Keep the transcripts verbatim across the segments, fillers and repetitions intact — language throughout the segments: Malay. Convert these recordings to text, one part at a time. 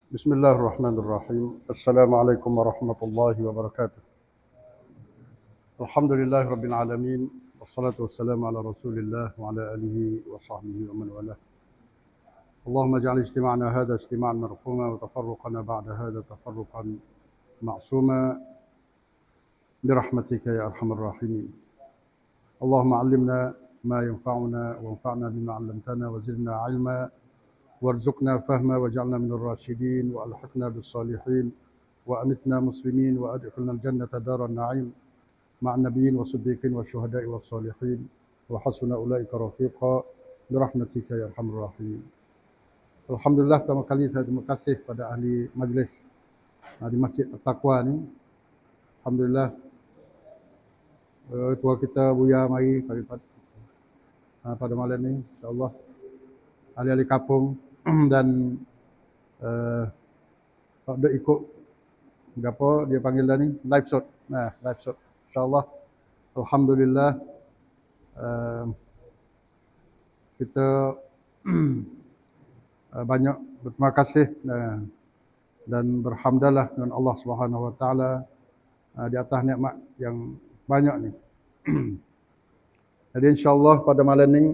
بسم الله الرحمن الرحيم. السلام عليكم ورحمة الله وبركاته. الحمد لله رب العالمين، والصلاة والسلام على رسول الله وعلى آله وصحبه ومن والاه. اللهم اجعل اجتماعنا هذا اجتماعا مرحوما، وتفرقنا بعد هذا تفرقا معصوما برحمتك يا أرحم الراحمين. اللهم علمنا ما ينفعنا، وانفعنا بما علمتنا، وزدنا علما، وارزقنا فهما، واجعلنا من الراشدين، وألحقنا بالصالحين، وأمتنا مسلمين، وأدخلنا الجنة دار النعيم مع النبيين والصديقين والشهداء والصالحين، وحسن أولئك رفيقا برحمتك يا أرحم الراحمين. Alhamdulillah, pertama kali saya terima kasih pada ahli majlis di Masjid At-Taqwa ni. Alhamdulillah, ketua kita Buya mari pada malam ni, insyaAllah ahli-ahli kampung dan uh, dia ikut apa dia panggil dah ni, live shot. Nah, live shot. InsyaAllah, alhamdulillah, uh, kita uh, banyak berterima kasih uh, dan berhamdalah dengan Allah Subhanahu Wa Taala uh, di atas nikmat yang banyak ni. Jadi insyaAllah pada malam ni,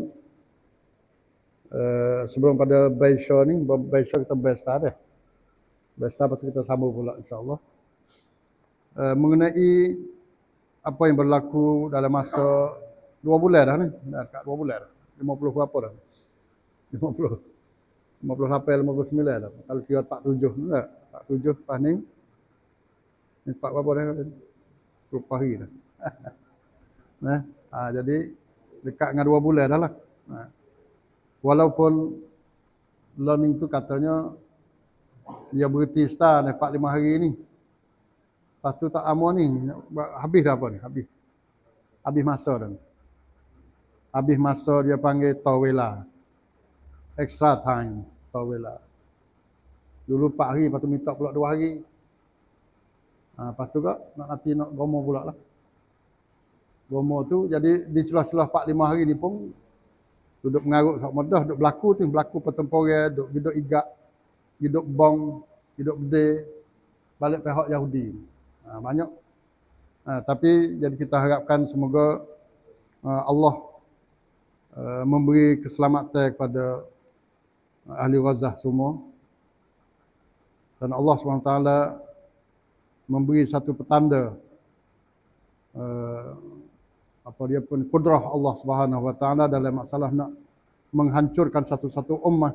Uh, sebelum pada Baisha ni, Baisha kita Baista dah. Baista lepas tu kita sambung pula insyaAllah. Uh, mengenai apa yang berlaku dalam masa dua bulan dah ni. Dah kat dua bulan dah. lima puluh berapa dah? lima puluh. lima puluh sampai lima puluh sembilan dah. Kalau kira empat puluh tujuh ni tak? empat puluh tujuh lepas ni. Ni empat berapa dah? dua puluh hari dah. Nah, ha, jadi dekat dengan dua bulan dah lah. Ha. Walaupun learning tu katanya dia berhenti start empat lima hari ni. Lepas tu tak lama ni, habis dah apa ni? Habis. Habis masa dah ni. Habis masa dia panggil tawela. Extra time tawela. Dulu empat hari, lepas tu minta pula dua hari. Ha, lepas tu kak nak nanti nak gomo pula lah. Gomo tu jadi di celah-celah empat lima hari ni pun duduk mengarut sok mudah, duduk berlaku tu, berlaku pertempuran, duduk duduk igak, duduk bom, duduk gede, balik pihak Yahudi. Ha, banyak. Ha, tapi jadi kita harapkan semoga uh, Allah uh, memberi keselamatan kepada uh, ahli Gazah semua. Dan Allah subhanahu wa taala memberi satu petanda uh, apa dia pun kudrah Allah Subhanahu Wa Taala dalam masalah nak menghancurkan satu-satu ummah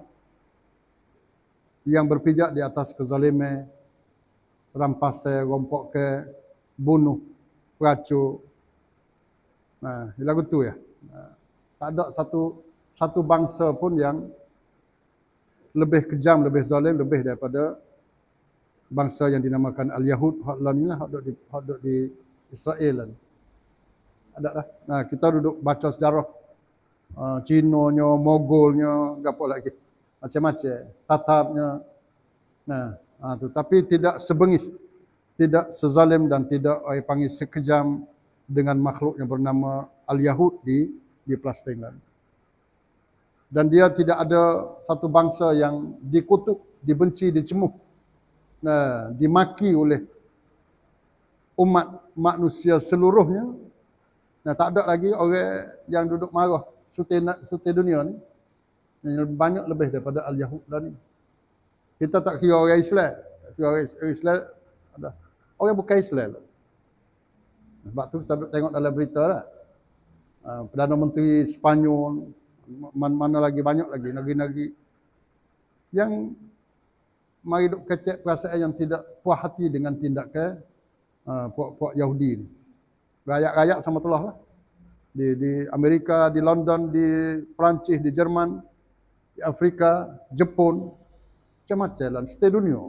yang berpijak di atas kezaliman, rampasan, rompokkan, bunuh, peracuk. Nah, lagu tu ya. Nah, tak ada satu satu bangsa pun yang lebih kejam, lebih zalim, lebih daripada bangsa yang dinamakan Al-Yahud. Hak lah ni lah, hak di hak di Israel lah. Ada dah. Nah, kita duduk baca sejarah uh, Cina-nya, Mogolnya, apa lagi. Macam-macam. Tatarnya. Nah, uh, tu. Tapi tidak sebengis. Tidak sezalim dan tidak saya panggil sekejam dengan makhluk yang bernama Al-Yahud di di Palestin. Dan dia tidak ada satu bangsa yang dikutuk, dibenci, dicemuh. Nah, dimaki oleh umat manusia seluruhnya. Nah, tak ada lagi orang yang duduk marah suti, suti dunia ni. Yang banyak lebih daripada Al-Yahud dah ni. Kita tak kira orang Islam. Kira orang Islam ada. Orang bukan Islam. Sebab tu kita tengok dalam berita lah. Uh, Perdana Menteri Sepanyol, mana lagi banyak lagi negeri-negeri yang mari duk kecek perasaan yang tidak puas hati dengan tindakan uh, puak-puak Yahudi ni. Rakyat-rakyat sama telah lah. Di, di Amerika, di London, di Perancis, di Jerman, di Afrika, Jepun, macam-macam lah. Setiap dunia.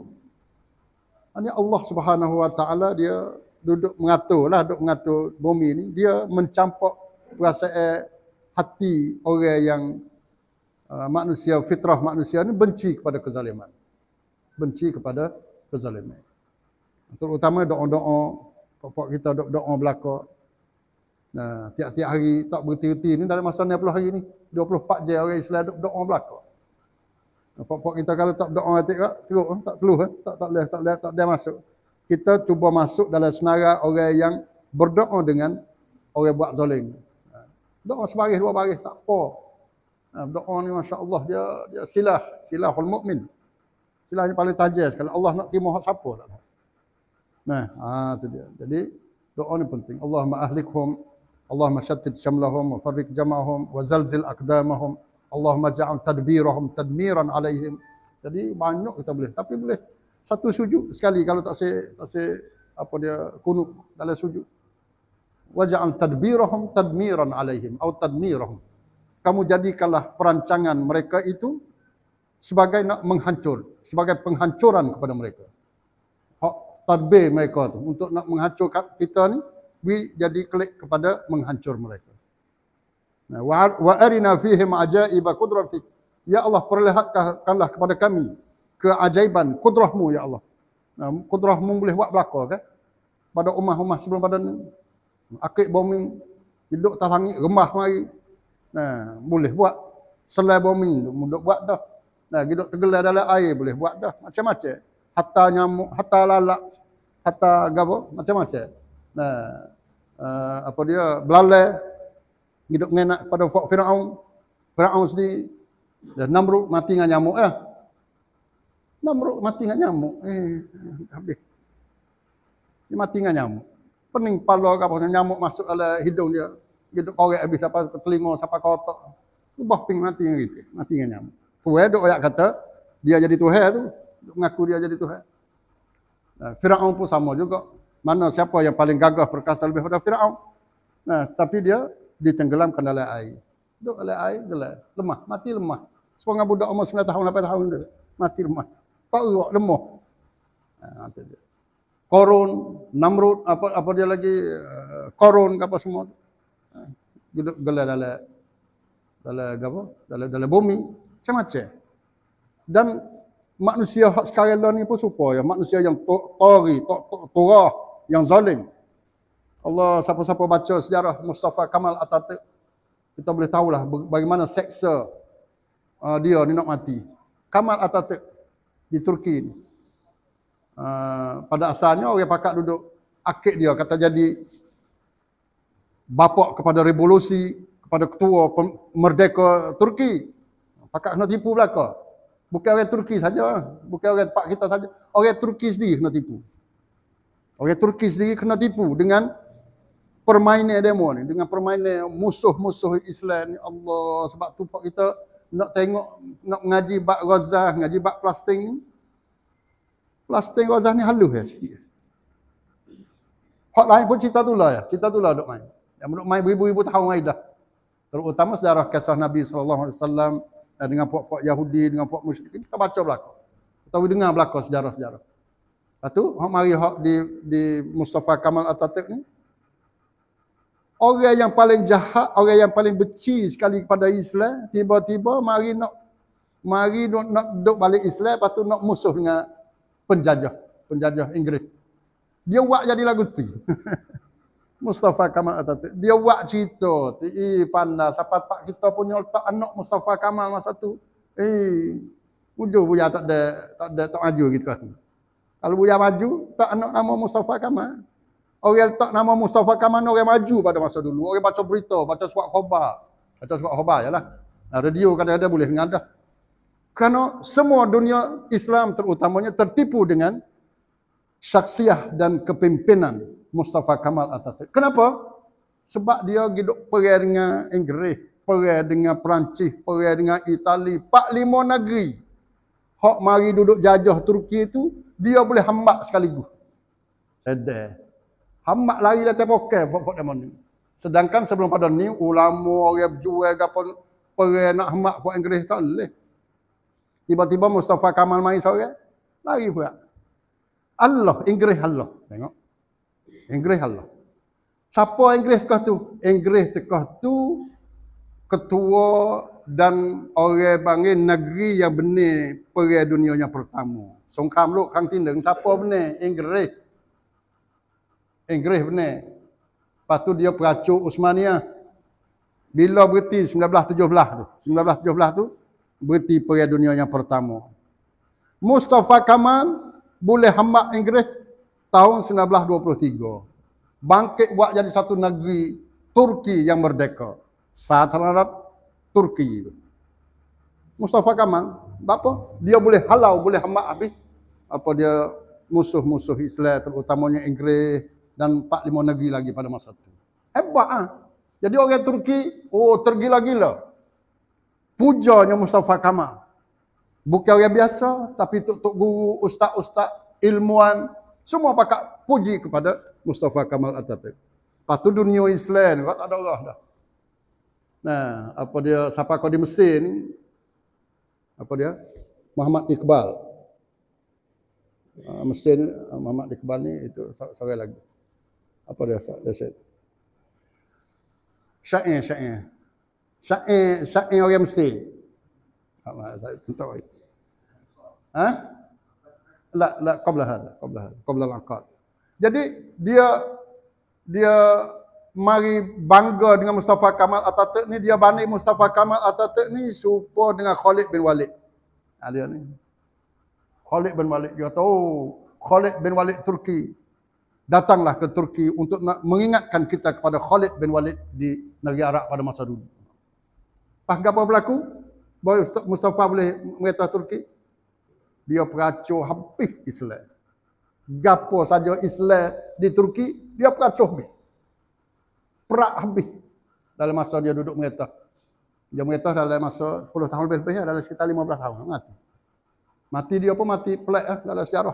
Ini Allah Subhanahu Wa Taala dia duduk mengatur lah, duduk mengatur bumi ni. Dia mencampak perasaan hati orang yang uh, manusia, fitrah manusia ni benci kepada kezaliman. Benci kepada kezaliman. Terutama doa-doa pokok kita doa belaka. Nah, tiap-tiap hari tak berhenti-henti ni dalam masa enam puluh hari ni, dua puluh empat jam orang Islam doa belaka. Pok-pok kita kalau tak doa atik kak, teruk, tak teluh, tak tak boleh, tak boleh, tak boleh masuk. Kita cuba masuk dalam senarai orang yang berdoa dengan orang buat zalim. Doa sebaris dua baris tak apa. Doa ni masya-Allah dia dia silah, silahul mukmin. Silahnya paling tajam sekali. Allah nak terima hak siapa tak tahu. Nah, ah tu dia. Jadi doa ni penting. Allahumma ahlikhum, Allahumma shattit shamlahum wa farriq jama'ahum wa zalzil aqdamahum. Allahumma ja'al tadbirahum tadmiran alaihim. Jadi banyak kita boleh, tapi boleh satu sujud sekali kalau tak se tak se apa dia kunut dalam sujud. Wa ja'al tadbirahum tadmiran alaihim atau tadmirahum. Kamu jadikanlah perancangan mereka itu sebagai nak menghancur, sebagai penghancuran kepada mereka. Hak tadbir mereka tu untuk nak menghancurkan kita ni, we jadi klik kepada menghancur mereka. Nah, wa arina fihim ajaiba qudratik. Ya Allah, perlihatkanlah kepada kami keajaiban kudrahmu ya Allah. Nah, kudrahmu boleh buat belaka kan? Pada ummah-ummah sebelum pada ni. Akik bumi hidup atas langit rembah mari. Nah, boleh buat selai bumi boleh buat dah. Nah, hidup tergelar dalam air boleh buat dah. Macam-macam. Hatta nyamuk, hatta lalak, hatta gapo, macam-macam. Nah, uh, apa dia belalai hidup mengenak pada Firaun. Firaun sendiri dan Namrud mati dengan nyamuk eh. Namrud mati dengan nyamuk. Eh, habis. Dia mati dengan nyamuk. Pening kepala ke apa, nyamuk masuk dalam hidung dia. Hidup korek habis sampai ke telinga, sampai ke otak. Ubah ping mati dengan gitu. Mati dengan nyamuk. Tuhan duk ayat kata, dia jadi Tuhan tu. Duk mengaku dia jadi Tuhan. Nah, Firaun pun sama juga. Mana siapa yang paling gagah perkasa lebih daripada Firaun. Nah, tapi dia ditenggelamkan dalam air. Duk dalam air, gelap. Lemah, mati lemah. Seorang budak umur sembilan tahun, lapan tahun dia. Mati lemah. Tak erak, lemah. Nah, itu dia. Korun, Namrud, apa apa dia lagi, uh, Korun ke apa semua. Duduk gelap dalam dalam apa? Dalam dalam bumi, macam-macam. Dan manusia hak sekarang ni pun supaya manusia yang tori, torah, yang zalim. Allah, siapa-siapa baca sejarah Mustafa Kamal Atatürk, kita boleh tahulah bagaimana seksa uh, dia ni nak mati. Kamal Atatürk di Turki ni. Uh, pada asalnya orang pakak duduk akid dia kata jadi bapak kepada revolusi, kepada ketua merdeka Turki. Pakak kena tipu belaka. Bukan orang Turki saja, bukan orang pak kita saja. Orang Turki sendiri kena tipu. Orang Turki sendiri kena tipu dengan permainan demo ni, dengan permainan musuh-musuh Islam ni. Allah, sebab tu pak kita nak tengok, nak ngaji bab Ghazah, ngaji bab Palestin ni. Palestin Ghazah ni halus ya sikit. Hak lain pun cerita tu lah ya, cerita tu lah duk main. Yang duk main beribu-ribu tahun lagi dah. Terutama sejarah kisah Nabi sallallahu alaihi wasallam dengan puak-puak Yahudi, dengan puak musyrik. Kita baca belakang. Kita dengar belakang sejarah-sejarah. Lepas tu, hak mari hak di di Mustafa Kamal Atatürk ni, orang yang paling jahat, orang yang paling benci sekali kepada Islam, tiba-tiba mari nak mari nak, nak duduk balik Islam, lepas tu nak musuh dengan penjajah, penjajah Inggeris. Dia buat jadi lagu tu. Mustafa Kamal Atatürk. Dia buat cerita. Eh, pandai. Siapa pak kita punya letak anak Mustafa Kamal masa tu. Eh, mujur buaya tak ada, tak ada, tak maju gitu kan. Kalau buaya maju, tak anak nama Mustafa Kamal. Orang letak nama Mustafa Kamal, orang maju pada masa dulu. Orang baca berita, baca surat khabar. Baca surat khabar je lah. Radio kadang-kadang boleh mengadah. Kerana semua dunia Islam terutamanya tertipu dengan syaksiah dan kepimpinan Mustafa Kamal Atatürk. Kenapa? Sebab dia hidup perang dengan Inggeris, perang dengan Perancis, perang dengan Itali, empat lima negeri. Hak mari duduk jajah Turki itu, dia boleh hambak sekaligus. Sedar. Hambak lari dari pokai pokok demon ni. Sedangkan sebelum pada ni, ulama orang berjual apa perang nak hambak pok Inggeris tak boleh. Tiba-tiba Mustafa Kamal mari seorang, lari pula. Allah, Inggeris Allah. Tengok. Inggeris Allah. Siapa Inggeris kah tu? Inggeris tekah tu ketua dan orang panggil negeri yang benar perang dunia yang pertama. Songkram Lok Kang Tindeng, siapa benar? Inggeris. Inggeris benar. Lepas tu dia peracuk Uthmaniyah. Bila berhenti sembilan belas tujuh belas tu. sembilan belas tujuh belas tu berhenti Perang Dunia yang pertama. Mustafa Kamal boleh hambak Inggeris tahun seribu sembilan ratus dua puluh tiga. Bangkit buat jadi satu negeri Turki yang merdeka. Saltanat Turki itu. Mustafa Kamal, apa? Dia boleh halau, boleh hambak habis. Apa dia musuh-musuh Islam, terutamanya Inggeris dan empat lima negeri lagi pada masa itu. Hebat ah. Jadi orang Turki, oh tergila-gila. Pujanya Mustafa Kamal. Bukan orang biasa, tapi tok-tok guru, ustaz-ustaz, ilmuwan, semua pakak puji kepada Mustafa Kamal Atatürk. Lepas tu dunia Islam, tak ada orang dah. Nah, apa dia, siapa kau di Mesir ni? Apa dia? Muhammad Iqbal. Uh, Mesir ni, uh, Muhammad Iqbal ni, itu seorang lagi. Apa dia? dia Syair, syair. Syair, syair orang Mesir. Saya tahu. Ha? La la qabla hada, qabla hada, qabla al-aqad. Jadi dia dia mari bangga dengan Mustafa Kamal Atatürk ni, dia banding Mustafa Kamal Atatürk ni serupa dengan Khalid bin Walid. Ha, dia ni. Khalid bin Walid, dia tahu Khalid bin Walid Turki. Datanglah ke Turki untuk nak mengingatkan kita kepada Khalid bin Walid di negeri Arab pada masa dulu. Pas apa berlaku? Bahawa Mustafa boleh merintah Turki. Dia peracur habis Islam. Gapo saja Islam di Turki, dia peracur habis. Perak habis dalam masa dia duduk merintah. Dia merintah dalam masa sepuluh tahun lebih-lebih, dalam sekitar lima belas tahun. Mati. Mati dia pun mati pelik lah dalam sejarah.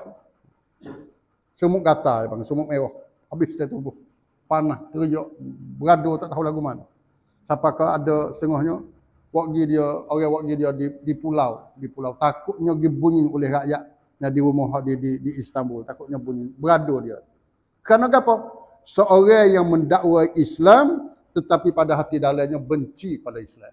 Semut gatal, bang, semut merah. Habis dia tubuh. Panah, teriak, beradu tak tahu lagu mana. Siapakah ada setengahnya, wakgi dia, orang wakgi dia di, di pulau, di pulau. Takutnya dibunyi oleh rakyat yang di rumah dia di, di Istanbul. Takutnya bunyi. Beradu dia. Kerana apa? Seorang yang mendakwa Islam, tetapi pada hati dalamnya benci pada Islam.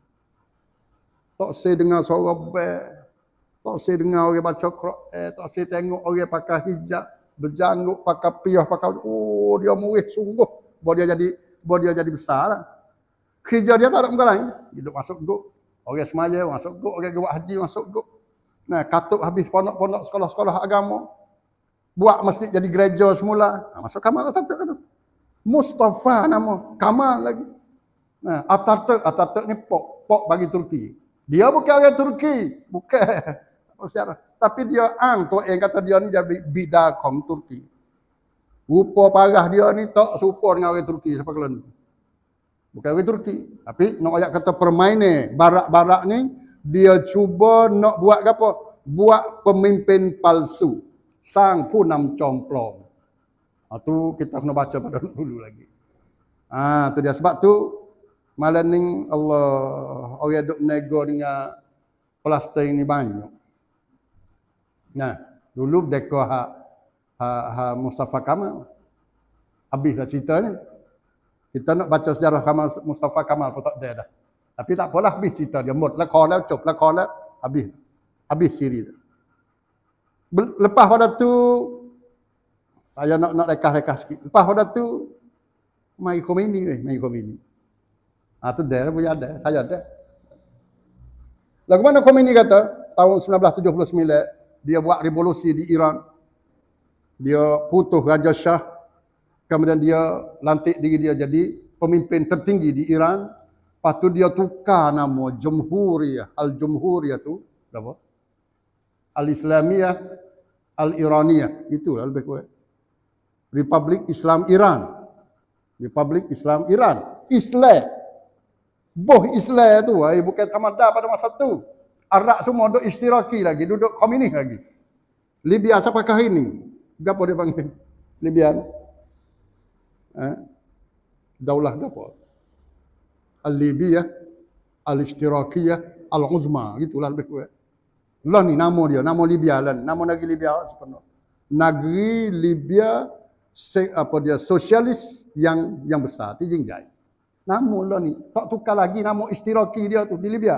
Tak saya dengar suara bel. Tak saya dengar orang baca Quran. Tak saya tengok orang pakai hijab. Berjanggut, pakai piyah, pakai... Oh, dia murih sungguh. Bahawa dia jadi bahawa dia jadi besar lah. Kerja dia tak ada muka lain. Hidup masuk guk. Orang semaya masuk guk. Orang buat haji masuk guk. Nah, katuk habis pondok-pondok sekolah-sekolah agama. Buat masjid jadi gereja semula. Nah, masuk Kamal Atatürk tu. Mustafa nama. Kamal lagi. Nah, Atatürk. Atatürk ni pok. Pok bagi Turki. Dia bukan orang Turki. Bukan. Sejarah. Tapi dia ang tu yang kata dia ni jadi bidar kaum Turki. Rupa parah dia ni tak serupa dengan orang Turki siapa kalian. Bukan orang Turki. Tapi nak ayat kata permainan barak-barak ni dia cuba nak buat apa? Buat pemimpin palsu. Sang punam complong. Ha, tu kita kena baca pada dulu lagi. Ah, ha, tu dia sebab tu malam ni Allah orang duk nego dengan Palestin ni banyak. Nah, dulu deka ha, ha, ha Mustafa Kamal. Habislah ceritanya. Kita nak baca sejarah Kamal, Mustafa Kamal pun tak ada dah. Tapi tak apalah, habis cerita dia. Mut, lekor lah, cop, lekor lah. Habis. Habis siri. Lepas pada tu, saya nak nak rekah-rekah sikit. Lepas pada tu, mai Khomeini, eh, mai Khomeini. Ah, tu dah, boleh ada. Saya ada. Lagu mana Khomeini kata, tahun seribu sembilan ratus tujuh puluh sembilan, dia buat revolusi di Iran. Dia putus Raja Shah. Kemudian dia lantik diri dia jadi pemimpin tertinggi di Iran. Lepas tu dia tukar nama Jumhuriyah. Al-Jumhuriyah tu. Apa? Al-Islamiyah. Al-Iraniyah. Itulah lebih kurang. Republik Islam Iran. Republik Islam Iran. Islam. Boh Islam tu. Bukan Tamadar pada masa tu. Arab semua duduk istiraki lagi, duduk komunis lagi. Libya siapakah ini? Apa dia panggil? Libya. Eh? Daulah apa? Al-Libya, Al-Ishtirakiyah, Al-Uzma. Gitulah lebih kurang. Lah ni nama dia, nama Libya lah. Nama negeri Libya sepenuh. Negeri Libya se, apa dia sosialis yang yang besar, Tijingjai. Nama lah ni. Tak tukar lagi nama Ishtiraki dia tu di Libya.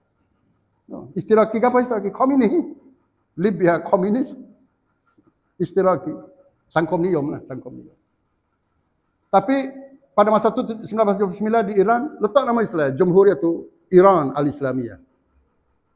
Istiraki apa istiraki? Komunis. Libya komunis. Istiraki. Sangkomnium lah. Sangkomnium. Tapi pada masa itu seribu sembilan ratus tujuh puluh sembilan di Iran, letak nama Islam. Jumhuriyah tu Iran Al-Islamiyah.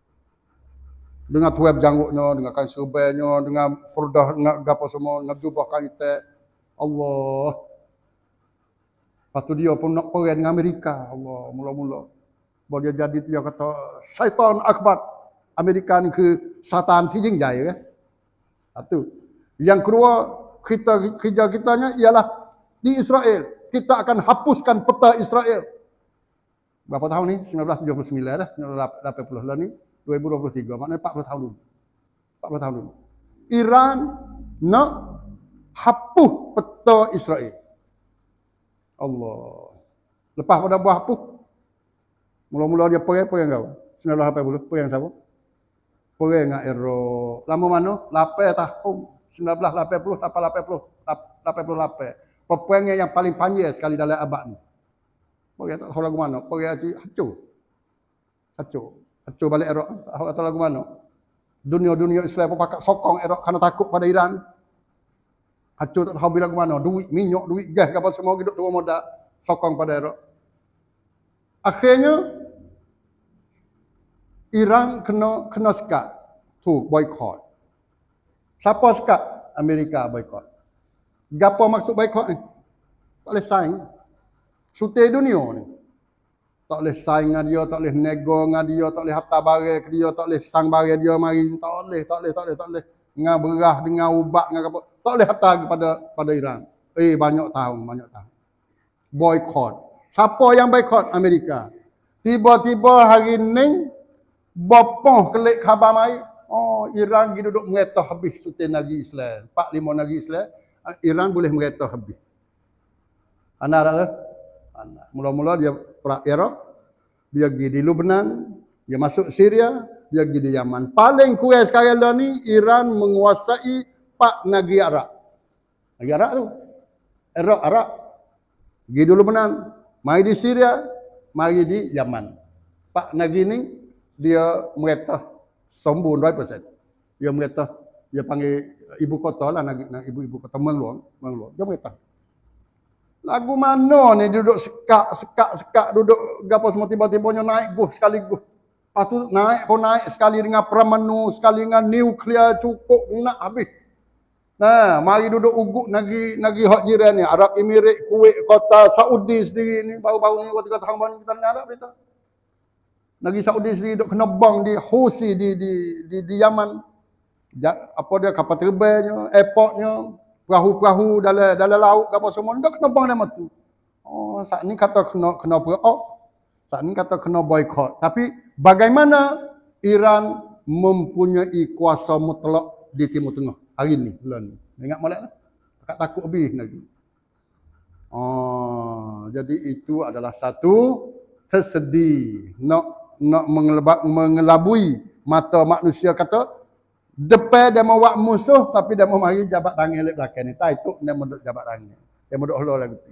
Dengan tuai berjangguknya, dengan kain serbannya, dengan purdah, dengan apa semua, dengan jubah kain teh. Allah. Lepas tu dia pun nak perang dengan Amerika. Allah, mula-mula. Baru dia jadi dia kata, syaitan akbar. Amerika ni ke satan tijing jaya. Satu. Yang kedua, kita kerja kitanya ialah di Israel. Kita akan hapuskan peta Israel. Berapa tahun ni? seribu sembilan ratus tujuh puluh sembilan dah. seribu sembilan ratus lapan puluh lah ni. dua ribu dua puluh tiga. Maknanya empat puluh tahun dulu. empat puluh tahun dulu. Iran nak hapus peta Israel. Allah. Lepas pada buah hapus. Mula-mula dia perang, perang kau. seribu sembilan ratus lapan puluh. Perang siapa? Perang dengan Iraq. Lama mana? lapan tahun. seribu sembilan ratus lapan puluh sampai lapan puluh. lapan puluh lapan. Peperangan yang paling panjang sekali dalam abad ni. Perang tak tahu lagu mana. Perang haji hancur. Hancur. Hancur balik Iraq. Tak tahu lagu mana. Dunia-dunia Islam pun pakat sokong Iraq kerana takut pada Iran. Hancur tak tahu bila lagu mana. Duit, minyak, duit, gas, apa semua hidup turun modal. Sokong pada Iraq. Akhirnya, Iran kena kena sekat. Tu, boycott. Siapa sekat? Amerika boycott. Gapo maksud boycott ni? Tak boleh saing. Sutai dunia ni. Tak boleh saing dengan dia, tak boleh nego dengan dia, tak boleh hantar barang ke dia, tak boleh sang barang dia mari. Tak boleh, tak boleh, tak boleh, tak boleh. Dengan berah, dengan ubat, dengan apa. Tak boleh hantar kepada pada Iran. Eh, banyak tahun, banyak tahun. Boycott. Siapa yang boycott? Amerika. Tiba-tiba hari ni, bopong kelik khabar mai. Oh, Iran pergi duduk meretah habis sutai negeri Islam. Empat lima negeri Islam. Iran boleh meretah habis. Anak tak? Anak. Mula-mula dia perang Iraq. Dia pergi di Lebanon. Dia masuk Syria. Dia pergi di Yaman. Paling kurang sekarang dah ni, Iran menguasai empat negeri Arab. Negeri Arab tu. Iraq, Arab. Pergi di Lebanon. Mari di Syria. Mari di Yaman. Empat negeri ni, dia meretah sembun seratus peratus. Dia meretah. Dia panggil ibu kota lah, ibu-ibu kota Mengeluang. Mengeluang. Dia meretah. Lagu mana ni duduk sekak, sekak, sekak, duduk gapo semua tiba-tibanya naik guh sekali guh. Lepas tu naik pun naik sekali dengan Permanu, sekali dengan nuklear cukup nak habis. Nah, mari duduk ugut negeri negeri hak jiran ni, Arab Emirat, Kuwait, kota Saudi sendiri ni baru-baru ni tiga tahun baru kita dengar berita. Negeri Saudi sendiri duk kena bang di Houthi di di di, di Yaman. Ja, apa dia kapal terbangnya, airportnya, perahu-perahu dalam dalam laut apa semua ndak kena bang dalam tu. Oh, saat ni kata kena kena perang. Saat ni kata kena boycott. Tapi bagaimana Iran mempunyai kuasa mutlak di Timur Tengah hari ni bulan ni. Ingat molek lah. Tak takut habis lagi. Oh, jadi itu adalah satu tersedih nak nak mengelabui mata manusia kata depan dia mau buat musuh tapi dia mau mari jabat tangan lek belakang ni. Tak itu dia mau jabat tangan. Dia mau dok lagu tu.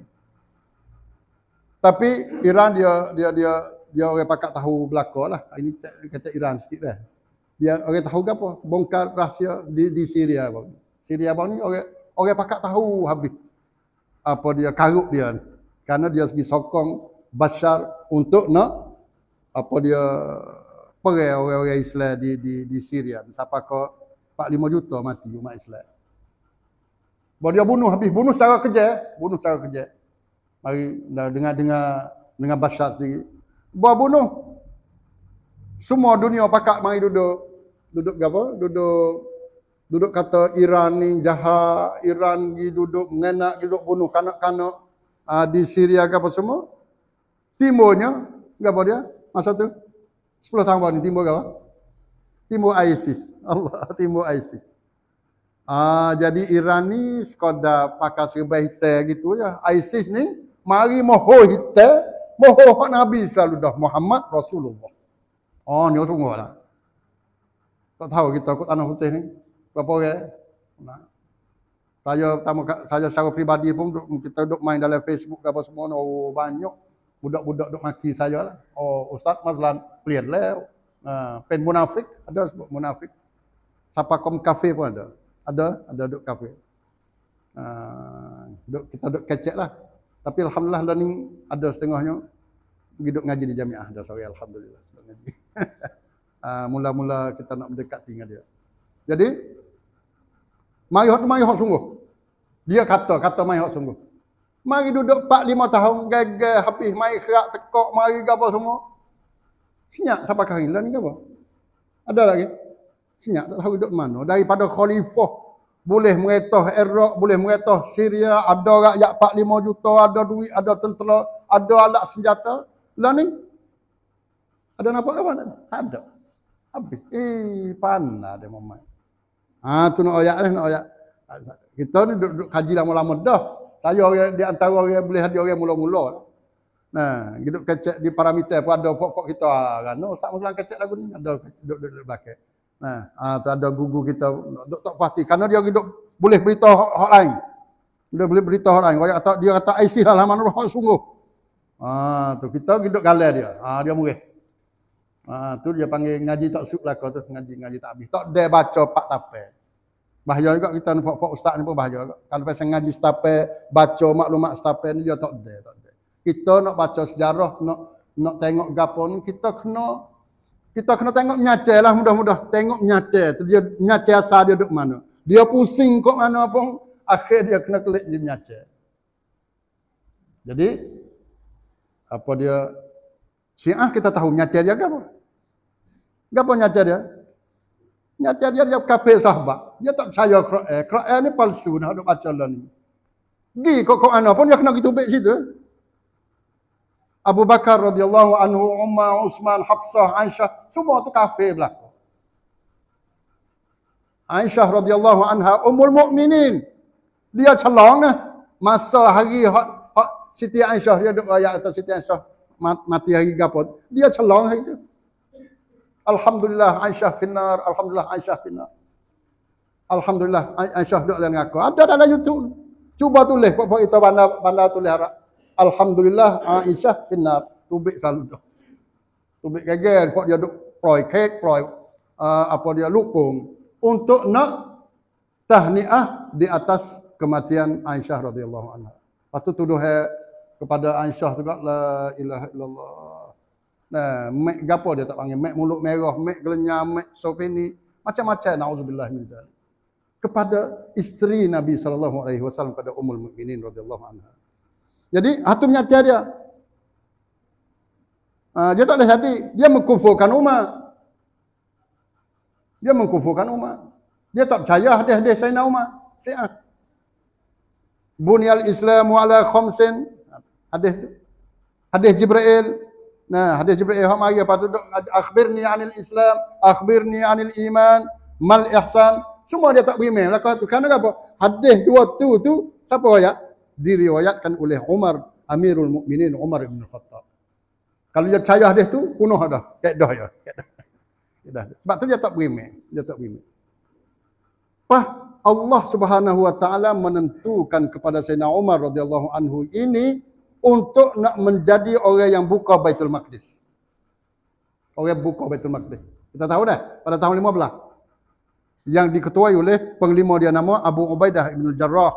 Tapi Iran dia dia dia dia orang pakat tahu belaka lah. Ini kata Iran sikit dah. Dia orang tahu ke apa? Bongkar rahsia di di Syria bang. Syria bang ni orang orang pakat tahu habis apa dia karut dia ni. Karena dia segi sokong Bashar untuk nak apa dia perang orang-orang Islam di di di Syria. Sampai ke empat lima juta mati umat Islam. Bahawa dia bunuh habis, bunuh secara kejam, bunuh secara kejam. Mari dengan dengan dengan Bashar sendiri. Bahawa bunuh. Semua dunia pakat mari duduk duduk apa? Duduk duduk kata Iran ni jahat, Iran pergi duduk mengenak, duduk bunuh kanak-kanak uh, di Syria ke apa semua. Timurnya, apa dia? Masa tu sepuluh tahun baru ni timbul apa? Timbul ISIS. Allah, timbul ISIS. Ah, jadi Iran ni sekadar pakai serba hitam gitu ya. ISIS ni mari moho hitam, moho Nabi selalu dah Muhammad Rasulullah. Oh, ni sungguh lah. Tak tahu kita ikut tanah putih ni berapa orang. Nah. Saya pertama saya secara peribadi pun kita duk main dalam Facebook apa semua oh banyak budak-budak duk maki saya lah. Oh, Ustaz Mazlan clear lah. Uh, pen munafik, ada sebut munafik. Sapakom kafe pun ada. Ada, ada duk kafe. Uh, duk, kita duk kecek lah. Tapi alhamdulillah lah ni ada setengahnya hidup ngaji di jamiah. Dah sorry alhamdulillah duk ngaji. uh, mula-mula kita nak mendekati dengan dia. Jadi mari hok tu mari hok sungguh. Dia kata, kata mari hok sungguh. Mari duduk empat lima tahun gagal habis mari kerak tekok mari gapo semua. Senyap sampai hari lah ni gapo? Ada lagi? Senyap tak tahu duduk mana. Daripada khalifah boleh meretah Iraq, boleh meretah Syria, ada rakyat empat lima juta, ada duit, ada tentera, ada alat senjata. Lah ni ada nampak apa? Ada. Habis. Eh, panah dia memang. Ha, tu nak ayat ni, nak ayat. Kita ni duduk, duduk kaji lama-lama dah. Saya orang di antara orang boleh ada orang mula-mula. Nah, duduk kecek di parameter pun ada pokok kita kan. No, sak mulang kecek lagu ni ada duduk duduk belakang. Nah, ah tu ada gugu kita duduk tak pasti kerana dia hidup boleh beritahu hak lain. Dia boleh beritahu hak lain. Dia kata dia kata I C halaman roh sungguh. Ah tu kita hidup galah dia. Ah dia murih. Ah tu dia panggil ngaji tak suk belaka tu, ngaji ngaji tak habis. Tak ada baca pak tape. Bahaya juga kita nampak pak ustaz ni pun bahaya juga. Kalau pasal ngaji tape, baca maklumat tape ni dia tak ada, tak ada. Kita nak baca sejarah, nak nak tengok gapo ni kita kena kita kena tengok menyacer lah mudah-mudah. Tengok menyacer tu dia menyacer asal dia duduk mana. Dia pusing kok mana pun akhir dia kena klik di menyacer. Jadi apa dia Syiah kita tahu menyacer dia gapo? Gapo menyacer dia? Menyacer dia dia kafir sahabat. Dia tak percaya Quran. Quran ni palsu nak duk baca lah ni. Gi kok kok ana pun dia kena gitu baik situ. Abu Bakar radhiyallahu anhu, Umar, Uthman, Hafsah, Aisyah, semua tu kafir belaka. Aisyah radhiyallahu anha ummul mukminin. Dia celong ah masa hari hot, hot Siti Aisyah dia duk ayat atas Siti Aisyah mati hari gapo. Dia celong hari tu. Alhamdulillah Aisyah finnar, alhamdulillah Aisyah finnar. Alhamdulillah Aisyah duk dalam aku. Ada dalam YouTube. Cuba tulis pokok kita bandar bandar tulis harap. Alhamdulillah Aisyah finnar. Tubik selalu dah. Tubik geger kok dia duk proy kek, proy uh, apa dia lupung untuk nak tahniah di atas kematian Aisyah radhiyallahu anha. Lepas tu tuduh kepada Aisyah juga la ilaha illallah. Nah, mek gapo dia tak panggil mek mulut merah, mek gelenyam, mek sopeni, macam-macam naudzubillah min zalik. Kepada isteri Nabi sallallahu alaihi wasallam pada Ummul Mukminin radhiyallahu anha. Jadi hatu menyacar dia. Uh, dia tak boleh jadi, dia mengkufurkan Umar. Dia mengkufurkan Umar. Dia tak percaya hadis-hadis Sayyidina Umar. Syiah. Bunyal Islamu ala khamsin. Hadis tu. Hadis Jibril. Nah, hadis Jibril hak mari apa tu akhbirni anil Islam, akhbirni anil iman, mal ihsan. Semua dia tak beriman belaka tu. Kerana apa? Hadis dua tu tu siapa ayat? Diriwayatkan oleh Umar, Amirul Mukminin Umar bin Khattab. Kalau dia percaya hadis tu, kunuh dah. Kaedah ya. Kaedah. Sebab tu dia tak beriman. Dia tak beriman. Pah Allah Subhanahu wa taala menentukan kepada Sayyidina Umar radhiyallahu anhu ini untuk nak menjadi orang yang buka Baitul Maqdis. Orang buka Baitul Maqdis. Kita tahu dah pada tahun lima belas yang diketuai oleh penglima dia nama Abu Ubaidah bin Jarrah.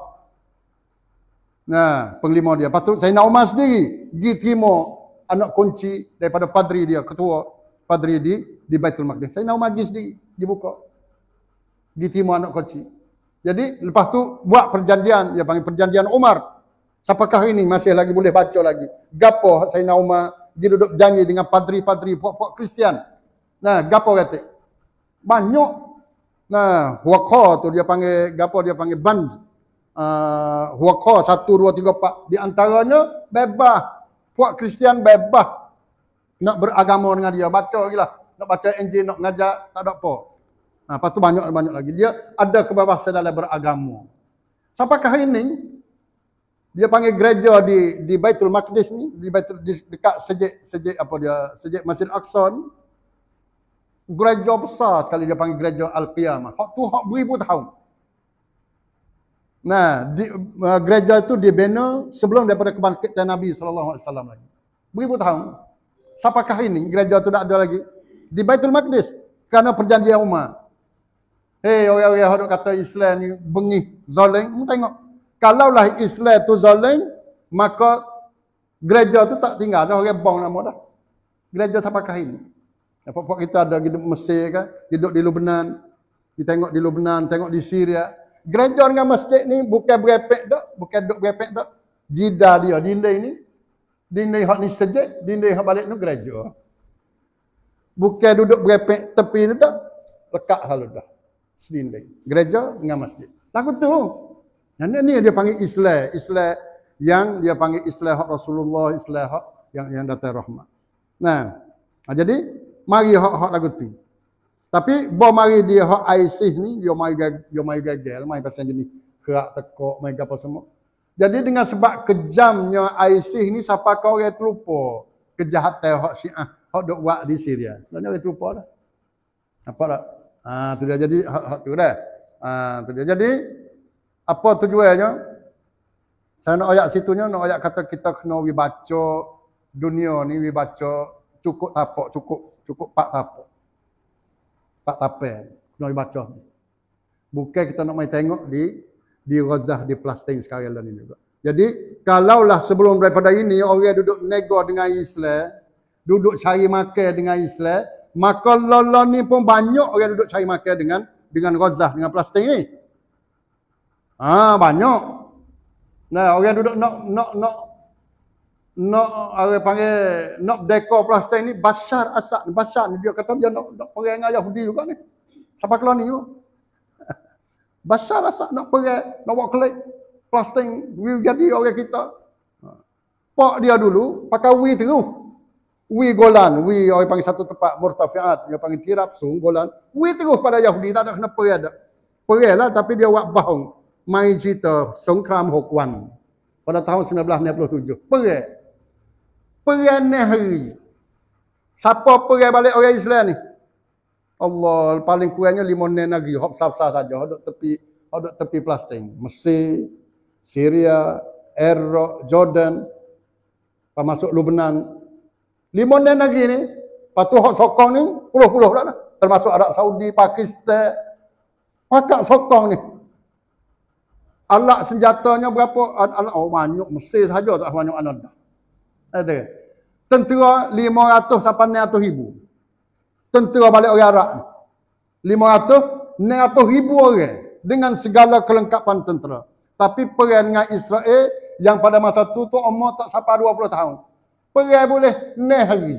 Nah, penglima dia. Patut Sayyidina Umar sendiri pergi terima anak kunci daripada padri dia, ketua padri di di Baitul Maqdis. Sayyidina Umar pergi sendiri dibuka. Diterima anak kunci. Jadi lepas tu buat perjanjian, dia panggil perjanjian Umar. Sampakah ini masih lagi boleh baca lagi. Gapo Sayyidina Umar dia duduk janji dengan padri-padri puak-puak Kristian. Nah, gapo kata? Banyak. Nah, huaqa tu dia panggil gapo dia panggil band. Uh, huaqa satu dua tiga empat di antaranya bebas. Puak Kristian bebas nak beragama dengan dia, baca gilah. Nak baca Injil, nak ngajar, tak ada apa. Nah, lepas tu banyak banyak lagi. Dia ada kebebasan dalam beragama. Sampakah ini dia panggil gereja di di Baitul Maqdis ni, di Baitul di, dekat sejek sejek apa dia, sejek Masjid Aqsa ni. Gereja besar sekali dia panggil gereja Al-Qiyamah. Hak tu hak beribu tahun. Nah, di, uh, gereja itu dibina sebelum daripada kebangkitan Nabi sallallahu alaihi wasallam lagi. Beribu tahun. Sampakah ini gereja tu tak ada lagi di Baitul Maqdis kerana perjanjian Umar. Hei orang-orang yang kata Islam ni bengih, zalim, mu tengok. Kalaulah Islam tu zalim, maka gereja tu tak tinggal dah orang bang nama dah. Gereja siapakah ini? Pokok kita ada hidup Mesir kan, hidup di Lebanon, kita tengok di Lebanon, tengok di Syria. Gereja dengan masjid ni bukan berepek dak, bukan duk berepek dak. Jida dia, dinding ni, dinding hak ni sejak, dinding hak balik tu gereja. Bukan duduk berepek tepi ni dak, lekat selalu dah. Sedinding. Gereja dengan masjid. Lagu tu. Yang ni dia panggil Islam, Islam yang dia panggil Islam hak Rasulullah, Islam hak yang yang datang rahmat. Nah, jadi mari hak-hak lagu tu. Tapi bo mari dia hak ISIS ni dia mai dia mai gagal, mai pasal jenis kerak tekok, mai apa semua. Jadi dengan sebab kejamnya ISIS ni siapa kau orang terlupa kejahatan hak Syiah hak dok buat di Syria. Sebenarnya orang terlupa dah. Apa dah? Ah tu dia jadi hak, hak tu dah. Ah tu dia jadi apa tujuannya? Saya nak ayat situnya, nak ayat kata kita kena wi baca dunia ni, wi baca cukup tapak, cukup cukup pak tapak. Pak tapel, kena wi baca. Bukan kita nak mai tengok di di Gaza, di Palestin sekarang dan ini juga. Jadi, kalaulah sebelum daripada ini orang duduk nego dengan Islam, duduk cari makan dengan Islam, maka lala ni pun banyak orang duduk cari makan dengan dengan Gaza, dengan Palestin ni. Ah, banyak. Nah, orang duduk nak nak nak nak orang panggil nak dekor Palestin ni Bashar Assad, Bashar ni dia kata dia nak nak perang dengan Yahudi juga ni. Siapa keluar ni tu? Bashar Assad nak perang, nak buat kelik Palestin, jadi orang kita. Pak dia dulu pakai wi terus. Wi Golan, wi orang panggil satu tempat murtafiat, dia panggil tirap sung Golan. Wi terus pada Yahudi, tak ada kena perang dak. Perang lah tapi dia buat bahong. Mai cerita Songkram Hokwan pada tahun seribu sembilan ratus enam puluh tujuh. Perang. Perang ni hari. Siapa perang balik orang Islam ni? Allah, paling kurangnya lima negeri, hok sah-sah saja, hok tepi, hok tepi Palestin, Mesir, Syria, Iraq, Jordan, termasuk Lebanon. Lima negeri ni, patu hok sokong ni puluh-puluh dah, termasuk Arab Saudi, Pakistan. Pakak sokong ni. Alat senjatanya berapa? Alat oh banyak, Mesir saja tak banyak anak dah. Ada. Tentera lima ratus sampai enam ratus ribu. Tentera balik orang Arab ni. lima ratus, enam ratus ribu orang dengan segala kelengkapan tentera. Tapi perang dengan Israel yang pada masa tu tu umur tak sampai dua puluh tahun. Perang boleh enam hari.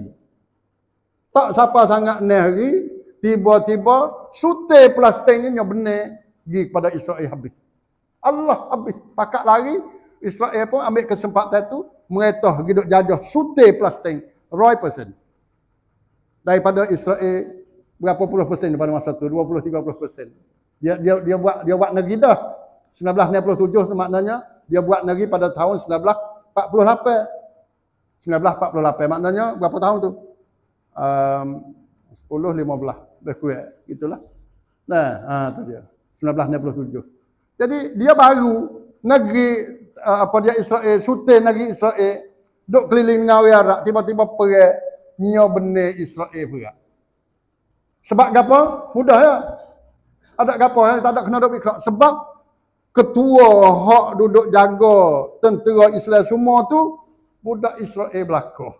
Tak sampai sangat enam hari, tiba-tiba sute Palestin ni yang benar pergi kepada Israel habis. Allah habis. Pakat lari, Israel pun ambil kesempatan tu meretah hidup jajah sute Palestin seratus peratus. Daripada Israel berapa puluh persen pada masa tu? dua puluh tiga puluh persen. Dia dia dia buat dia buat negeri dah. seribu sembilan ratus enam puluh tujuh tu maknanya dia buat negeri pada tahun seribu sembilan ratus empat puluh lapan. seribu sembilan ratus empat puluh lapan maknanya berapa tahun tu? Um, sepuluh lima belas lebih kurang gitulah. Nah, ha tu dia. seribu sembilan ratus enam puluh tujuh. Jadi dia baru negeri uh, apa dia Israel, sute negeri Israel duk keliling dengan orang Arab, tiba-tiba perang nyo benar Israel pula. Sebab apa? Mudah ya. Ada apa ya? Tak ada kena duk ikrar. Sebab ketua hak duduk jaga tentera Islam semua tu budak Israel belaka.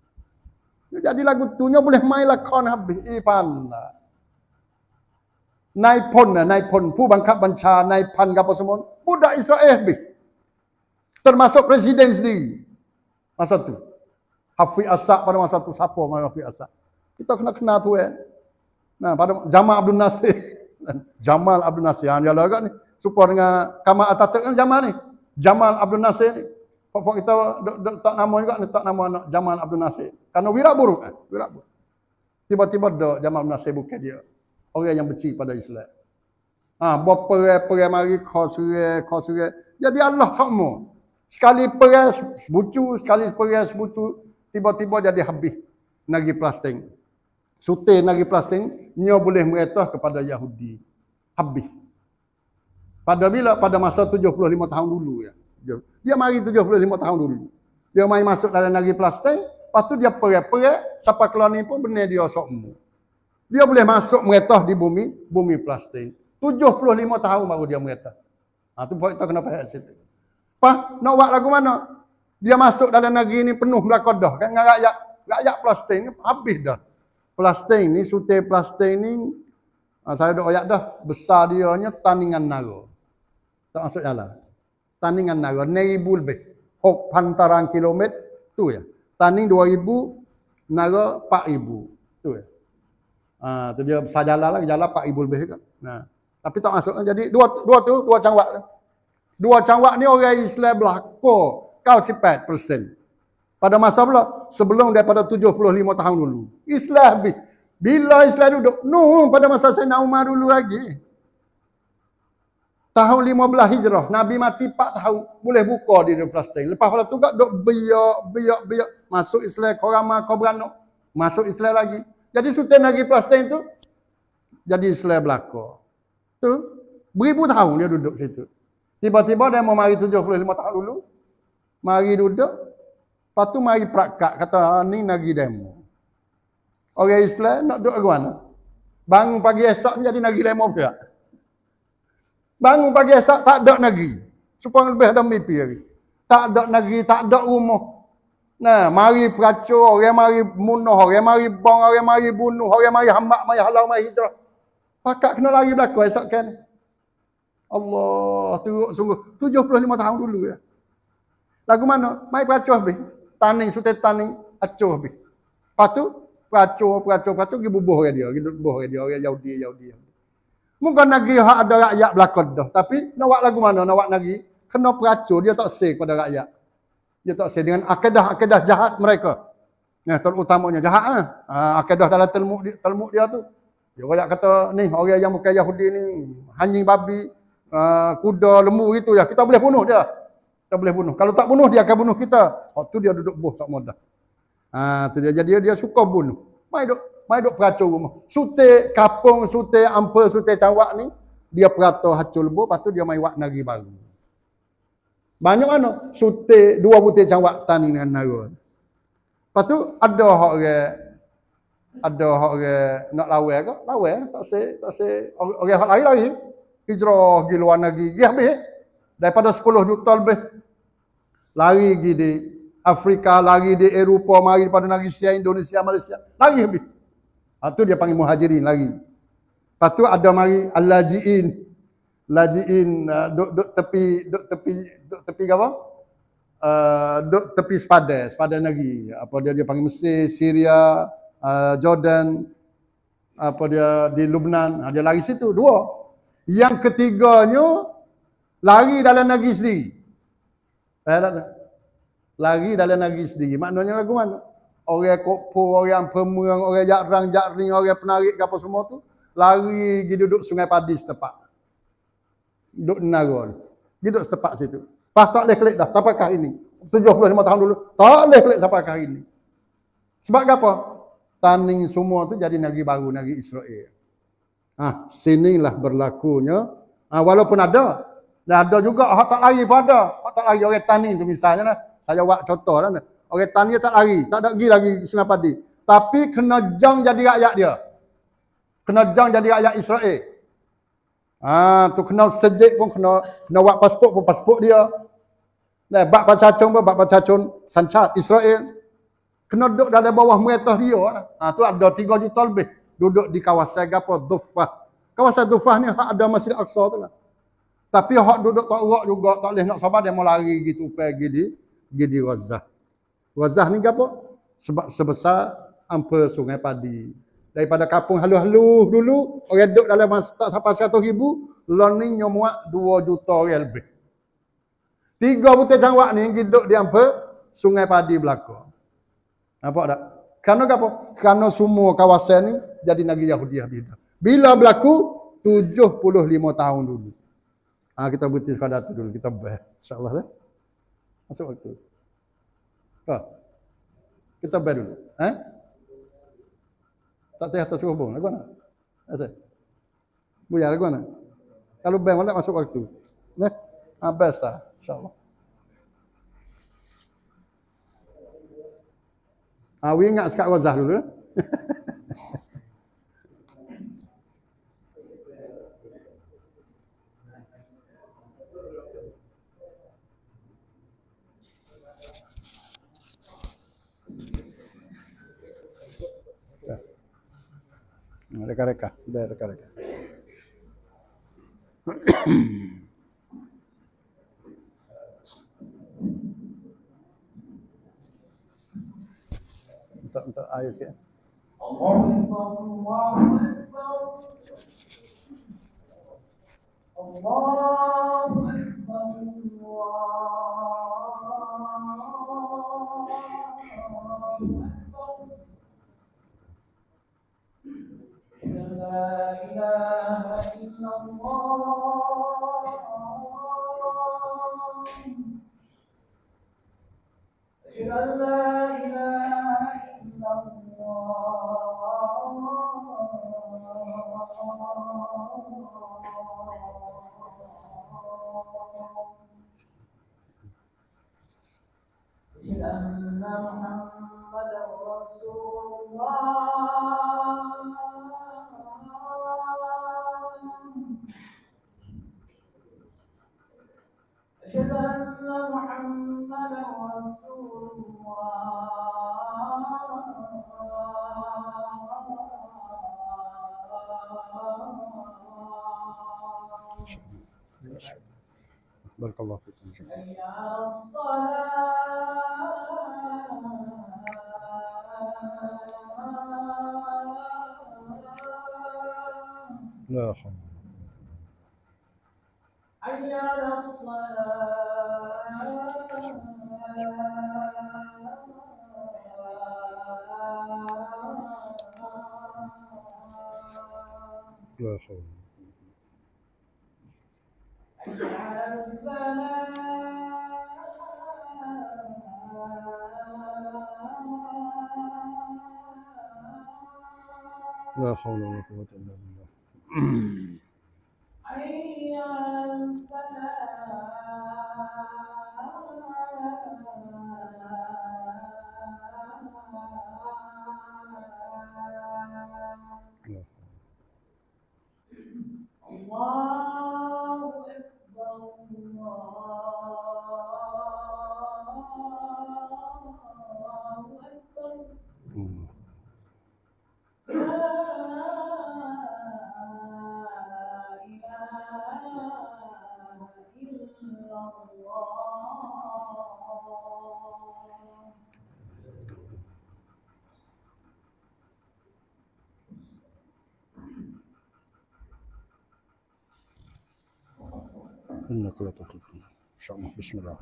Jadi lagu tu nya boleh main lakon habis. Eh pandai. นายพลน่ะนายพลผู้บังคับบัญชานายพันกับapa semua budak Israel habis. Termasuk presiden sendiri. Masa tu. Hafiz Assad pada masa tu siapa Hafiz Assad? Kita kena kenal tu kan. Nah, pada Jamal Abdul Nasir. Jamal Abdul Nasir yang dia agak ni. Supaya dengan Kamal Atatürk kan Jamal ni. Jamal Abdul Nasir ni. Pokok kita tak nama juga ni, tak nama anak Jamal Abdul Nasir. Karena wirak buruk kan. Wirak buruk. Tiba-tiba dah Jamal Abdul Nasir bukan dia. Orang yang benci pada Islam. Ha, buat perang-perang mari kau surai, kau surai. Jadi Allah semua. Sekali perang sebucu, sekali perang sebucu, tiba-tiba jadi habis negeri Palestin. Sute negeri Palestin, nyo boleh meretah kepada Yahudi. Habis. Pada bila? Pada masa tujuh puluh lima tahun dulu ya. Dia mari tujuh puluh lima tahun dulu. Dia mai masuk dalam negeri Palestin, lepas tu dia perang-perang, sampai keluar ni pun benar dia semua. Dia boleh masuk meretah di bumi bumi Palestin. tujuh puluh lima tahun baru dia meretah. Ha tu kita kena faham situ. Apa nak buat lagu mana? Dia masuk dalam negeri ni penuh belaka dah kan dengan rakyat rakyat Palestin ni habis dah. Palestin ni, sute Palestin ni, uh, saya dah ayat dah, besar dia nya tandingan naga. Tak masuk jalan. Tandingan naga, enam ribu lebih. Hok pantaran kilometer, tu ya. Tanding dua ribu, naga empat ribu. Tu ya. Ah, tu dia besar jalan lah, jalan empat ribu lebih juga. Nah, tapi tak masuk. Jadi dua dua tu, dua cangwak tu. Dua cangwak ni orang Islam belako, kau sembilan persen. Pada masa pula sebelum daripada tujuh puluh lima tahun dulu. Islam habis. Bila Islam duduk? No, pada masa Sayyidina Umar dulu lagi. Tahun lima belas Hijrah, Nabi mati empat tahun, boleh buka di Palestin. Lepas pada tu gak duk biak, biak, biak, masuk Islam, korang kau beranak, masuk Islam lagi. Jadi sultan lagi Palestin tu jadi Islam belaka. Tu beribu tahun dia duduk situ. Tiba-tiba dia mau mari tujuh puluh lima tahun dulu. Mari duduk. Lepas tu mari perakat kata ni nagi demo. Orang Islam nak duduk ke mana? Bangun pagi esok ni jadi nagi demo pula. Bangun pagi esok tak ada negeri. Supaya lebih ada mimpi lagi. Tak ada negeri, tak ada rumah. Nah, mari peracur, orang mari munuh, orang mari bong, orang mari bunuh, orang mari hambak, mari halau, mari hijrah. Pakat kena lari belakang esok kan. Allah, teruk sungguh. tujuh puluh lima tahun dulu ya. Lagu mana? Mari peracur habis. Taning, sutai taning, acur habis. Lepas tu, peracur, peracur, peracur, pergi bubuh orang dia. Pergi bubuh orang dia, orang Yahudi, Yahudi. Mungkin negeri hak ada rakyat belakang dah. Tapi, nak buat lagu mana? Nak buat negeri? Kena peracur, dia tak say kepada rakyat. Dia tak say dengan akidah-akidah jahat mereka. Nah, terutamanya jahat ah. Ha? Akidah dalam Talmud dia, Talmud dia tu. Dia banyak kata ni orang yang bukan Yahudi ni anjing babi, uh, kuda, lembu gitu ya. Kita boleh bunuh dia. Kita boleh bunuh. Kalau tak bunuh dia akan bunuh kita. Waktu dia duduk buh tak mudah. Ah, tu dia jadi dia, dia suka bunuh. Mai duk mai duk peracur rumah. Sute kapung, sute ampa, sute cawak ni dia perata hacul lebuh, lepas tu dia mai buat negeri baru. Banyak mana? Sute dua butir cawak tani dengan naga. Lepas tu ada hak orang ada hak orang nak lawan ke? Lawan tak se tak se orang hak lari lari. Hijrah pergi luar negeri, pergi habis. Daripada sepuluh juta lebih lari pergi di Afrika, lari di Eropah, mari pada negeri Asia, Indonesia, Malaysia. Lari habis. Itu dia panggil muhajirin lagi. Lepas tu ada mari al-lajiin. Lajiin uh, duk, duk tepi duk tepi duk tepi apa? Uh, duk tepi sepadan, sepadan negeri. Apa dia dia panggil Mesir, Syria, uh, Jordan, apa dia di Lebanon. Dia lari situ dua. Yang ketiganya lari dalam negeri sendiri. Faham tak? Lari dalam negeri sendiri. Maknanya lagu mana? Orang kopo, orang pemuang, orang jakrang-jakring, orang penarik apa semua tu lari pergi duduk Sungai Padi setepak. Duduk Nagon. Duduk setepak situ. Pas tak boleh klik dah sampai hari ini. tujuh puluh lima tahun dulu tak boleh klik sampai hari ini. Sebab apa? Taning semua tu jadi negeri baru, negeri Israel. Ah, sinilah berlakunya. Ah, walaupun ada, dan ada juga hak tak lari pada, hak tak lari orang tani tu misalnya lah. Saya buat contoh lah. Orang tani tak lari, tak ada pergi lagi Sungai Padi. Tapi kena jang jadi rakyat dia. Kena jang jadi rakyat Israel. Ah, tu kena sejik pun kena kena buat pasport pun pasport dia. Nah, bak pacacun pun bak pacacun sancat Israel. Kena duduk dalam bawah meretah dia lah. Ah, tu ada tiga juta lebih duduk di kawasan apa Dhufah. Kawasan Dhufah ni hak ada Masjid Aqsa tu lah. Tapi hak duduk tak urak juga tak boleh nak sabar dia mau lari gitu pergi di pergi di Gaza. Gaza ni apa? Sebab sebesar ampa Sungai Padi. Daripada kampung halu-halu dulu, orang duduk dalam masa, tak sampai seratus ribu, lon ni nyomuak dua juta orang lebih. Tiga butir cangwak ni duduk di ampa Sungai Padi belakang. Nampak tak? Kerana apa? Kerana semua kawasan ni jadi negeri Yahudi habis dah. Bila berlaku? tujuh puluh lima tahun dulu. Ha, kita berhenti sekadar tu dulu. Kita bahas. InsyaAllah lah. Masuk waktu. Ha. Kita bahas dulu. Eh? Tak tahu atas suruh bong. Lagu mana? Asal? Buya, lagu mana? Kalau bahas malam masuk waktu. Eh? Ha, bahas tak? InsyaAllah. Ah, we ingat sekat Razah dulu. reka-reka, biar reka-reka. Untuk untuk air sikit. Allahu Akbar. Allahu Barakallahu fikum. La haula. La haula. La haula wala quwwata illa billah. Allahu Akbar. Allahu Akbar. Innaka la tuhibbul. Insyaallah bismillah.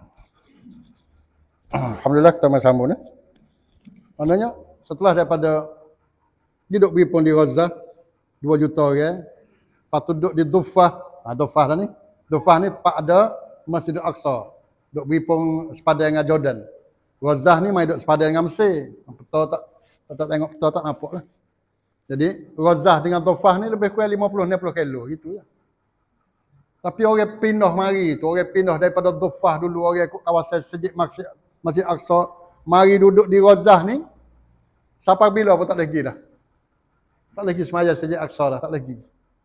Alhamdulillah kita masih sambung eh. Maknanya setelah daripada hidup pun di Gaza dua juta orang, lepas tu duduk di Dhufah. Ha Dhufah dah ni. Dhufah ni pak ada Masjidil Aqsa. Duk beripung sepadan dengan Jordan. Gaza ni mai duk sepadan dengan Mesir. Betul tak? Tak tengok betul tak nampak lah. Jadi Gaza dengan Dhufah ni lebih kurang lima puluh enam puluh kilo gitu ya. Tapi orang pindah mari tu, orang pindah daripada Dhufah dulu, orang ikut kawasan Masjid Masjid Masjid Aqsa, mari duduk di Gaza ni sampai bila pun tak lagi dah. Tak lagi semaya Masjid Aqsa dah, tak lagi.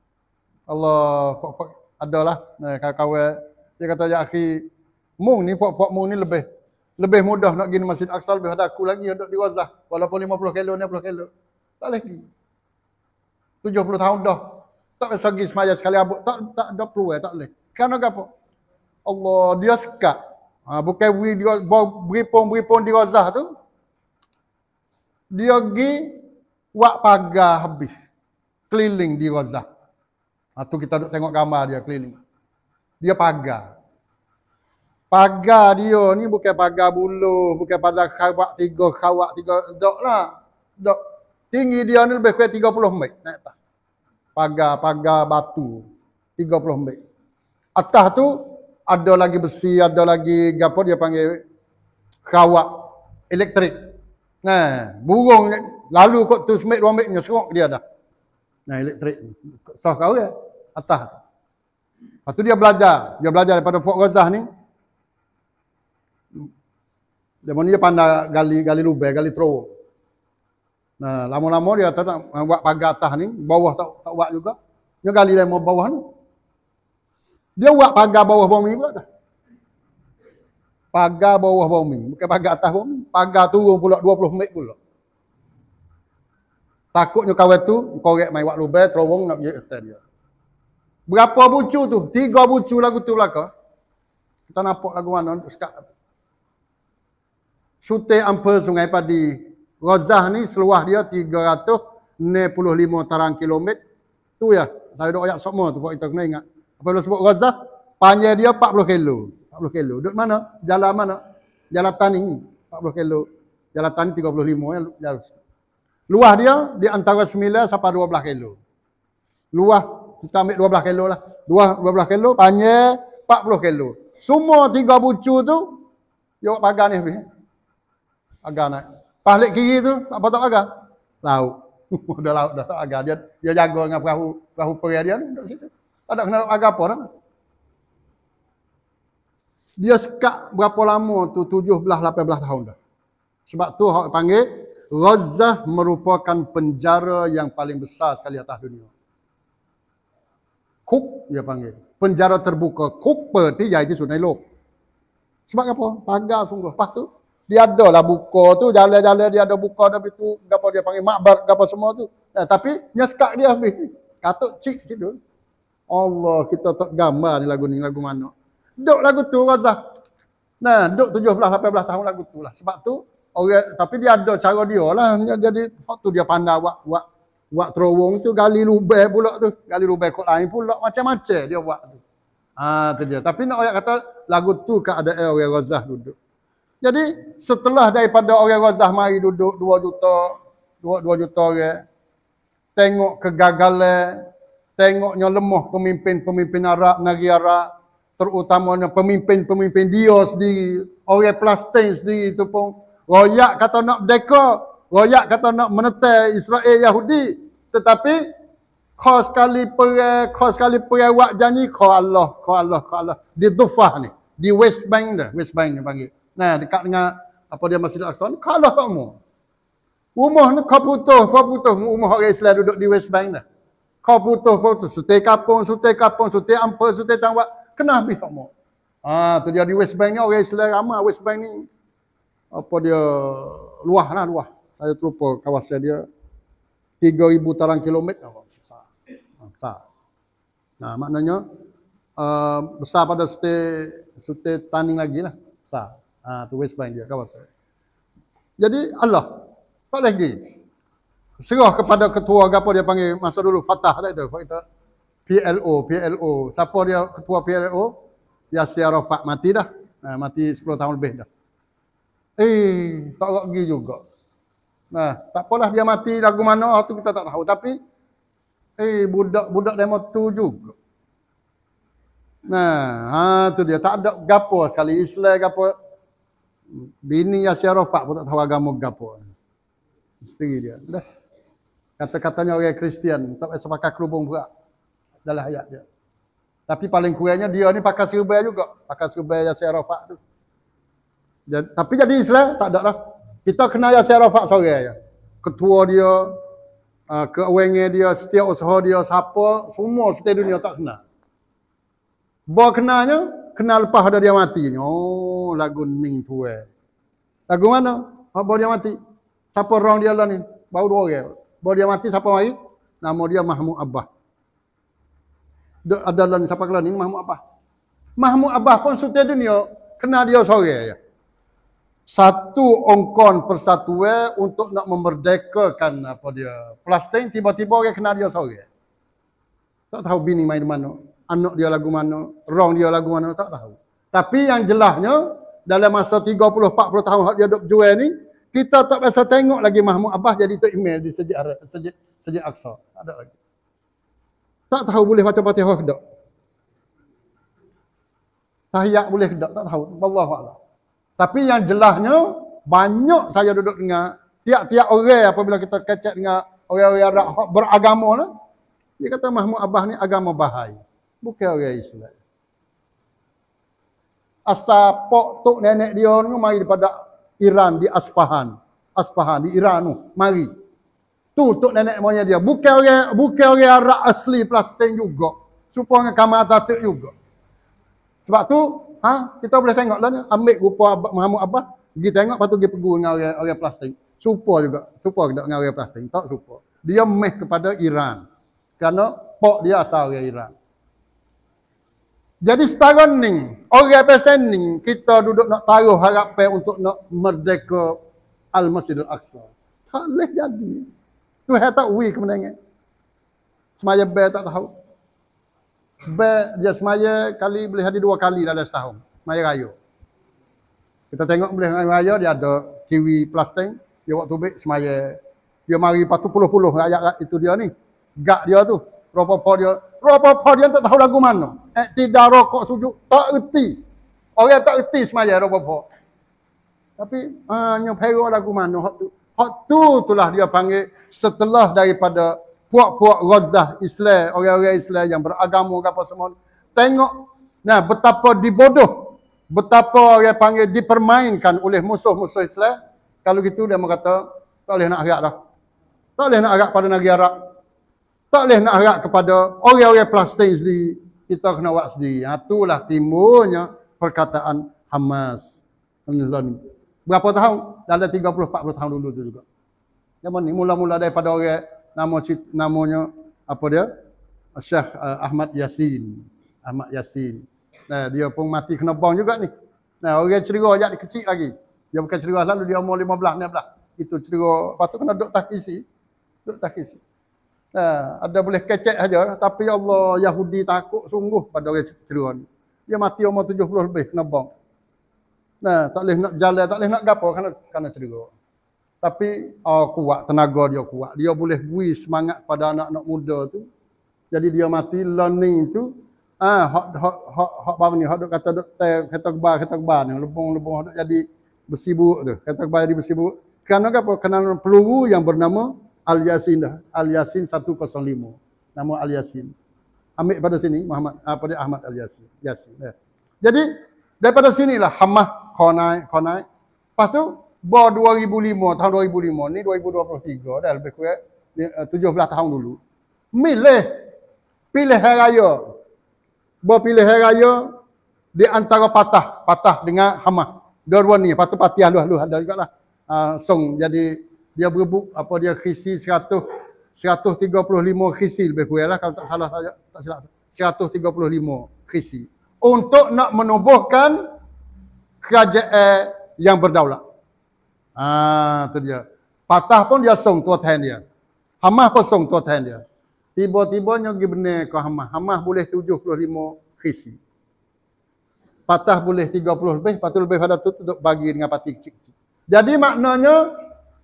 Allah pok-pok adalah nah kawan-kawan dia kata ya akhi, mung ni pok-pok mung ni lebih lebih mudah nak pergi Masjid Aqsa lebih ada aku lagi duduk di Gaza walaupun lima puluh kilo enam puluh kilo. Tak lagi. tujuh puluh tahun dah. Tak bisa pergi semaya sekali abuk. Tak tak ada peluang, tak boleh. Kerana apa? Allah dia sekat. Ha, bukan beri dia beripun-beripun di Gaza tu. Dia pergi buat pagar habis. Keliling di Gaza. Ha, tu kita duk tengok gambar dia keliling. Dia pagar. Pagar dia ni bukan pagar buluh, bukan pagar khawak tiga, khawak tiga. Dok lah. Dok. Tinggi dia ni lebih kurang tiga puluh meter naik atas. Pagar-pagar batu tiga puluh meter. Atas tu ada lagi besi, ada lagi apa dia panggil kawak elektrik. Nah, burung lalu kok tu semet dua meter serok dia dah. Nah, elektrik. Sah kau ya atas. Lepas tu dia belajar, dia belajar daripada Fort Gaza ni. Dia dia pandai gali gali lubang, gali terowong. Nah, lama-lama dia tak nak buat pagar atas ni, bawah tak tak buat juga. Dia gali dari bawah ni. Dia buat pagar bawah bumi pula dah. Pagar bawah bumi, bukan pagar atas bumi. Pagar turun pula dua puluh meter pula. Takutnya kawan tu korek mai wak lubang terowong nak pergi hotel dia. Berapa bucu tu? Tiga bucu lagu tu belaka. Kita nampak lagu mana sekat. Sute ampel Sungai Padi. Ghazah ni seluas dia tiga ratus enam puluh lima tarang kilometer. Tu ya. Saya duk ayat semua tu kita kena ingat. Apabila sebut Ghazah, panjang dia empat puluh kilo. empat puluh kilo. Duduk mana? Jalan mana? Jalan Tani. empat puluh kilo. Jalan Tani tiga puluh lima ya. Luas dia di antara sembilan sampai dua belas kilo. Luas kita ambil dua belas kilo lah. dua belas kilo, panjang empat puluh kilo. Semua tiga bucu tu dia pagar ni habis. Pagar naik. Pahlik kiri tu apa tak pagar? Laut. Dah laut dah tak pagar. Dia dia jaga dengan perahu perahu perai dia ni duduk situ. Tak ada kena pagar apa dah. Dia sekat berapa lama tu? tujuh belas lapan belas tahun dah. Sebab tu orang panggil Ghazah merupakan penjara yang paling besar sekali atas dunia. Kuk dia panggil. Penjara terbuka. Kuk peti iaitu Sungai Lok. Sebab apa? Pagar sungguh. Lepas tu dia ada lah buka tu, jalan-jalan dia ada buka tapi tu gapo dia panggil makbar gapo semua tu. Nah, tapi nyeskak dia habis. Katuk cik situ. Allah, kita tak gambar ni lagu ni lagu mana. Duk lagu tu Ghazah. Nah, duk tujuh belas lapan belas tahun lagu tu lah. Sebab tu orang tapi dia ada cara dia lah. Jadi waktu dia pandai buat buat buat terowong tu gali lubang pula tu. Gali lubang kot lain pula macam-macam dia buat tu. Ah, tu dia. Tapi nak orang kata lagu tu keadaan orang Ghazah duduk. Jadi setelah daripada orang Ghazah mari duduk dua juta dua juta orang, tengok kegagalan, tengoknya lemah pemimpin-pemimpin Arab, negeri Arab, terutamanya pemimpin-pemimpin dia sendiri, orang Palestin sendiri itu pun royak kata nak merdeka, royak kata nak menetai Israel Yahudi, tetapi kau sekali perang, kau sekali perang buat janji kau Allah, kau Allah, kau Allah di Dhufah ni, di West Bank dah, West Bank ni panggil. Nah, dekat dengan apa dia Masjidil Aqsa ni, kalah tak mau. Rumah ni kau putus, kau putus. Rumah orang Islam duduk di West Bank dah. Kau putus, kau putus. Sutai kapung, sutai kapung, sutai ampel, sutai cangwak. Kena habis tak mau. Ah, tu dia di West Bank ni, orang Islam ramai. West Bank ni, apa dia, luah lah, luah. Saya terlupa kawasan dia. tiga ribu tarang kilometer. Besar. Besar. Nah, maknanya, uh, besar pada sutai, sutai Taning lagi lah. Besar. Ha, tu West Bank dia kawasan. Jadi Allah tak lagi serah kepada ketua apa dia panggil masa dulu Fatah tak itu kita P L O P L O siapa dia ketua P L O Yasir Arafat mati dah. Ha, mati sepuluh tahun lebih dah. Eh tak lagi juga. Nah, tak apalah dia mati lagu mana tu kita tak tahu tapi eh budak-budak demo tu juga. Nah, ha tu dia tak ada gapo sekali Islam gapo. Bini Yasir Arafat pun tak tahu agama gapo. Isteri dia. Dah. Kata-katanya orang Kristian, tak payah pakai kerubung pula. Dalam ayat dia. Tapi paling kurangnya dia ni pakai serba juga. Pakai serba Yasir Arafat tu. Jadi, tapi jadi Islam, tak ada lah. Kita kenal Yasir Arafat seorang ya. Ketua dia, uh, keuangan dia, setiap usaha dia, siapa, semua setiap dunia tak kenal. Bawa kenalnya, kenal lepas ada dia mati. Oh, lagu Ning tu eh. Lagu mana? Bawa dia mati. Siapa orang dia lah ni? Baru dua orang. Bawa dia mati, siapa mari? Nama dia Mahmud Abbas. Ada lah ni, siapa kelah ni? Mahmud Abbas. Mahmud Abbas pun setiap dunia, kenal dia seorang ya. Satu ongkon persatuan untuk nak memerdekakan apa dia Palestin, tiba-tiba orang kenal dia seorang. Tak tahu bini main di mana, anak dia lagu mana, orang dia lagu mana, tak tahu. Tapi yang jelasnya dalam masa tiga puluh empat puluh tahun dia duk jual ni, kita tak biasa tengok lagi Mahmud Abbas jadi tok email di Masjid Masjid Masjid Aqsa. Tak ada lagi. Tak tahu boleh baca Fatihah ke tak? Tahiyat boleh ke tak? Tak tahu. Wallahu a'lam. Tapi yang jelasnya banyak saya duduk dengar tiap-tiap orang apabila kita kecek dengan orang-orang Arab beragama lah, dia kata Mahmud Abbas ni agama Bahai. Bukan orang Islam. Asal pok tok nenek dia ni mari daripada Iran di Asfahan. Asfahan di Iran tu, mari. Tu tok nenek moyang dia. Bukan orang bukan orang Arab asli Palestin juga. Supaya dengan Kamal Atatürk juga. Sebab tu, ha, kita boleh tengok lah ni, ambil rupa Mahmud Abbas, pergi tengok, lepas tu pergi pergi dengan orang, orang Palestin. Supa juga. Supa dengan orang Palestin. Tak supa. dia meh kepada Iran. Kerana pok dia asal dari Iran. Jadi setara ni, orang pesen ni, kita duduk nak taruh harapan untuk nak merdeka Al-Masjidil Aqsa. Tak boleh jadi. Tuhan tak wui kemenangan. Semaya bel tak tahu. Bel dia semaya kali boleh ada dua kali dalam setahun. Maya raya. Kita tengok boleh raya dia ada kiwi plastik. Dia waktu baik semaya. Dia mari patu puluh-puluh rakyat itu dia ni. Gak dia tu. Ropopo dia. Ropopo dia tak tahu lagu mana. Eh, tidak rokok sujud. Tak erti. Orang tak erti semaya ropopo. Tapi hanya pero lagu mana. Hak tu. Hak tu itulah dia panggil setelah daripada puak-puak Ghazah Islam. Orang-orang Islam yang beragama ke apa semua. Tengok. Nah, betapa dibodoh. Betapa orang panggil dipermainkan oleh musuh-musuh Islam. Kalau gitu dia kata tak boleh nak harap dah. Tak boleh nak harap pada negeri Arab. Tak boleh nak harap kepada orang-orang Palestin sendiri. Kita kena buat sendiri. Itulah timbulnya perkataan Hamas. Berapa tahun? Dalam tiga puluh empat puluh tahun dulu tu juga. Yang ni mula-mula daripada orang nama namanya apa dia? Syekh uh, Ahmad Yasin. Ahmad Yasin. Nah, dia pun mati kena bom juga ni. Nah, orang cerita ajak dia kecil lagi. Dia bukan cerita lalu dia umur lima belas enam belas. Itu cerita. Lepas tu kena duk takhisi. Duk takhisi. Nah, ada boleh kecek saja, tapi Allah Yahudi takut sungguh pada orang cerita ni. Dia mati umur tujuh puluh lebih kena bom. Nah, tak boleh nak jalan, tak boleh nak gapo kerana kerana cerita. Tapi oh, kuat, tenaga dia kuat. Dia boleh beri semangat pada anak-anak muda tu. Jadi dia mati learning tu. Ah, hak hak hak hak baru ni, hak duk kata duk kata kebar, kata kebar ni, lebong-lebong hak jadi besi buruk tu. Kata kebar jadi besi buruk. Kerana apa? Kerana peluru yang bernama Al-Yasin dah. Al-Yasin seratus lima. Nama Al-Yasin. Ambil pada sini Muhammad apa dia Ahmad Al-Yasin. Yasin. Ya. Jadi daripada sinilah Hamas konai konai. Lepas tu Bo dua ribu lima, tahun dua ribu lima ni dua ribu dua puluh tiga dah lebih kurang tujuh belas tahun dulu. Milih pilih hari raya. Bo pilih hari raya di antara patah, patah dengan Hamas. Dua-dua ni, patah patih halus-halus ada jugalah. Uh, song jadi dia berebut apa dia khisi seratus seratus tiga puluh lima khisi lebih kurang lah kalau tak salah saja, tak silap. seratus tiga puluh lima khisi untuk nak menubuhkan kerajaan yang berdaulat. Ah, tu dia. Patah pun dia song tuan dia. Hamas pun song tuan dia. Tiba-tibanya pergi benar ke Hamas. Hamas boleh tujuh puluh lima khisi. Patah boleh tiga puluh lebih, lepas tu lebih pada tu duduk bagi dengan parti kecil-kecil. Jadi maknanya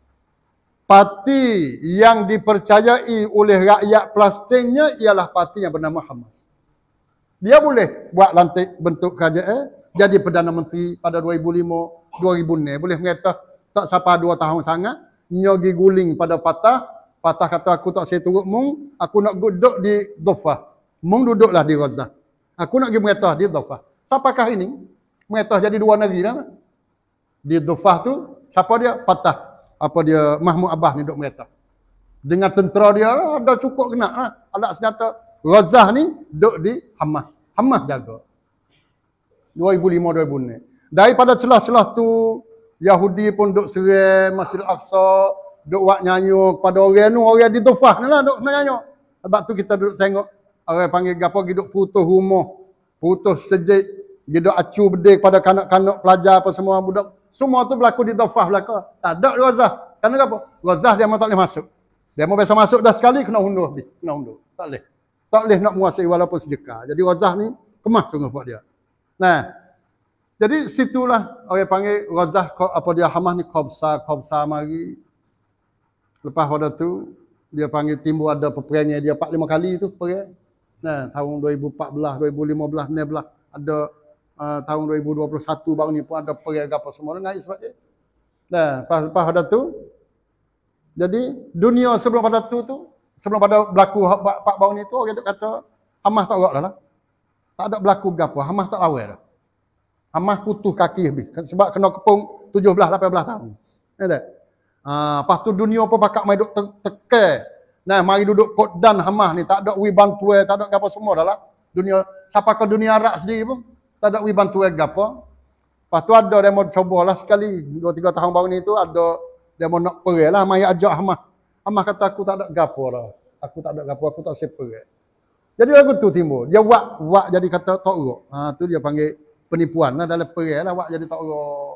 parti yang dipercayai oleh rakyat Palestinnya ialah parti yang bernama Hamas. Dia boleh buat lantik bentuk kerajaan, jadi Perdana Menteri pada dua ribu lima, dua ribu enam. Boleh mengatakan tak sampai dua tahun sangat, nyogi guling pada patah. Patah kata aku tak saya turut mung, aku nak duduk di Dhofah. Mung duduklah di Gaza. Aku nak pergi mengatakan di Dhofah. Siapakah ini? Mengatakan jadi dua negeri dah. Di Dhofah tu, siapa dia? Patah. Apa dia? Mahmud Abbas ni duduk mengatakan. Dengan tentera dia, ada cukup kena. Ha? Alat senjata. Gaza ni duduk di Hamas. Hamas jaga. dua ribu lima dua ribu enam. Daripada celah-celah tu, Yahudi pun duk serang Masjid Al-Aqsa, duk buat nyanyi kepada orang tu, orang di Dhofah ni lah duk nyanyi. Sebab tu kita duduk tengok, orang panggil gapo duk putus rumah, putus sejid, duk acu bedil kepada kanak-kanak pelajar apa semua budak. Semua tu berlaku di Dhofah belaka. Tak ada di Gaza. Kerana apa? Gaza dia memang tak boleh masuk. Dia mau biasa masuk dah sekali kena hundur habis, kena hundur. Tak boleh. Tak boleh nak menguasai walaupun sejeka. Jadi Gaza ni kemas sungguh buat dia. Nah, jadi situlah orang panggil Gaza apa dia Hamas ni Qabsa, Qabsa mari. Lepas pada tu dia panggil timbul ada peperangan dia empat lima kali tu perang. Nah, tahun dua ribu empat belas, dua ribu lima belas, enam belas ada uh, tahun dua ribu dua puluh satu baru ni pun ada perang apa semua dengan Israel. Nah, lepas, lepas pada tu jadi dunia sebelum pada tu tu sebelum pada berlaku empat baru ni tu orang duk kata Hamas tak gerak dah lah. Tak ada berlaku gapo, Hamas tak lawan dah. Hamas putus kaki habis sebab kena kepung tujuh belas lapan belas tahun. Ya tak? Ah, lepas tu dunia pun pakak mai duk tekan. Nah, mari duduk kodan Hamas ni tak ada wi bantuan, tak ada gapo semua dah lah. Dunia siapa ke dunia Arab sendiri pun tak ada wi bantuan gapo. Lepas tu ada demo cobalah sekali dua tiga tahun baru ni tu ada demo nak perang lah mai ajak Hamas. Hamas kata aku tak ada gapo dah. Aku tak ada gapo, aku tak separate. Jadi lagu tu timbul. Dia wak wak jadi kata tok uruk. Ha tu dia panggil penipuan lah dalam perang lah wak jadi tok uruk.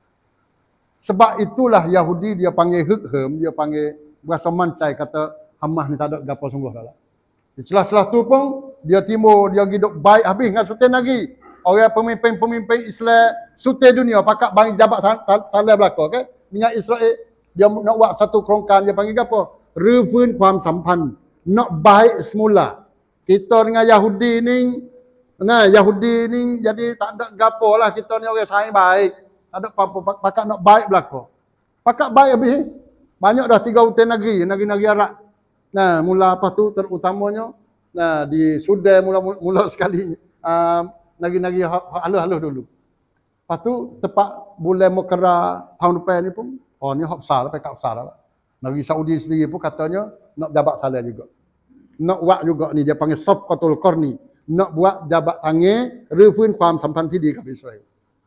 Sebab itulah Yahudi dia panggil hukm, dia panggil berasa mancai kata Hamas ni tak ada gapo sungguh dah lah. Celah-celah tu pun dia timbul, dia hidup baik habis dengan Sultan lagi. Orang pemimpin-pemimpin Islam Sultan dunia pakak bagi jabat salah belaka kan. Dengan Israel dia nak buat satu kerongkan dia panggil apa? Refund ความสัมพันธ์ nak baik semula. Kita dengan Yahudi ni nah Yahudi ni jadi tak ada gapo lah, kita ni orang saing baik. Tak ada apa-apa pakak nak baik belaka. Pakak baik habis. Banyak dah tiga hutan negeri, negeri-negeri Arab. Nah, mula apa tu terutamanya nah di Sudan mula-mula sekali uh, negeri-negeri halus-halus dulu. Lepas tu tepat bulan Mokara tahun depan ni pun oh ni hak besar, pekak besar lah. Negeri Saudi sendiri pun katanya nak jabat salah juga. Nak buat juga ni dia panggil Safqatul Qarni. Nak buat jabat tangan refund ความสัมพันธ์ ที่ดี กับ Israel.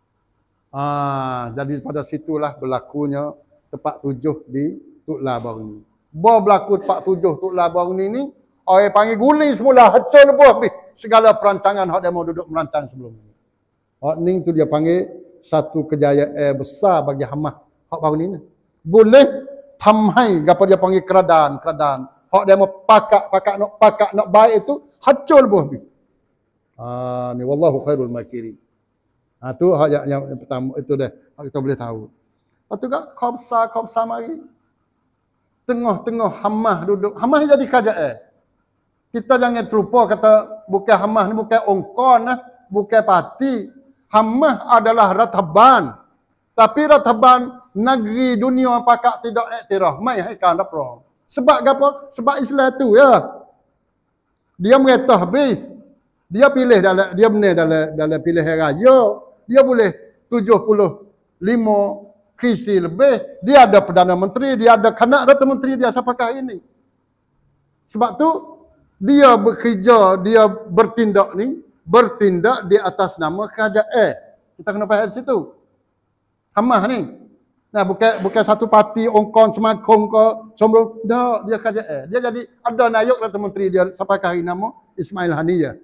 Ah, jadi pada situlah berlakunya tepat tujuh di Tuk Labang ni. Bo berlaku tepat tujuh Tuk Labang ni ni orang panggil guling semula, hancur lebuh habis segala perancangan hak dia mau duduk merancang sebelum ni. Hak ni tu dia panggil satu kejayaan besar bagi Hamas hak baru ni. Boleh tamhai apa dia panggil keradaan, keradaan. Hak dia mau pakak, pakak nak pakak nak baik itu hancur lebuh habis. Ah, ni wallahu khairul makirin. Ha tu hak yang, yang, yang pertama itu dah hak kita boleh tahu. Lepas tu kan kau besar, kau besar mari. Tengah-tengah Hamas duduk. Hamas jadi kerajaan. Kita jangan terlupa kata bukan Hamas ni bukan ongkon lah, bukan parti. Hamas adalah rataban. Tapi rataban negeri dunia pakak tidak iktiraf. Mai hai kan dak pro. Sebab apa? Sebab Islam tu ya. Dia merintah habis. Dia pilih dalam dia benar dalam dalam pilihan raya. Dia boleh tujuh puluh lima kursi lebih. Dia ada Perdana Menteri, dia ada kanak Rata Menteri dia sampakah ini. Sebab tu dia bekerja, dia bertindak ni, bertindak di atas nama kerajaan. Kita kena faham situ. Hamas ni. Nah, bukan bukan satu parti ongkon semakom ke sombong. Dah, dia kerajaan. Dia jadi ada naik Rata Menteri dia sampakah ini nama Ismail Haniyah.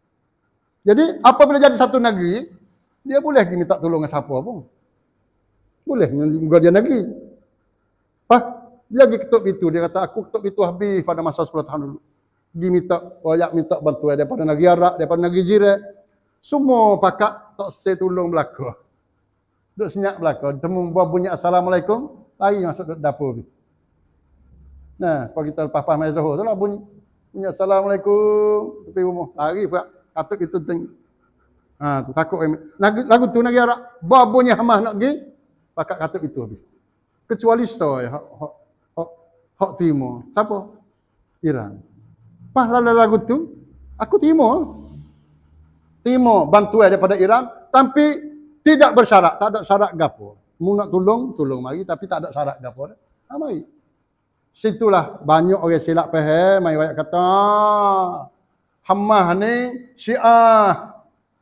Jadi apabila jadi satu negeri, dia boleh minta tolong dengan siapa pun. Boleh dengan dia negeri. Pak, dia pergi ketuk itu, dia kata aku ketuk itu habis pada masa sepuluh tahun dulu. Dia minta royak minta bantuan daripada negeri Arab, daripada negeri jiran. Semua pakak tak saya tolong belaka. Duk senyap belaka, temu bunyi assalamualaikum, lari masuk dapur. Nah, kalau kita lepas paham Zuhur tu lah bunyi. Bunyi assalamualaikum tepi rumah, lari pula. Katuk itu teng. Ha, tu takut lagu, lagu tu negeri Arab. Babonnya Hamas nak pergi, pakak katuk itu habis. Kecuali soy hak hak hak, hak timur. Siapa? Iran. Pas lalu lagu tu, aku timur. Timur bantuan daripada Iran tapi tidak bersyarat, tak ada syarat gapo. Mu nak tolong, tolong mari tapi tak ada syarat gapo. Ha mari. Situlah banyak orang silap faham, mai ayat kata Hamas ni Syiah.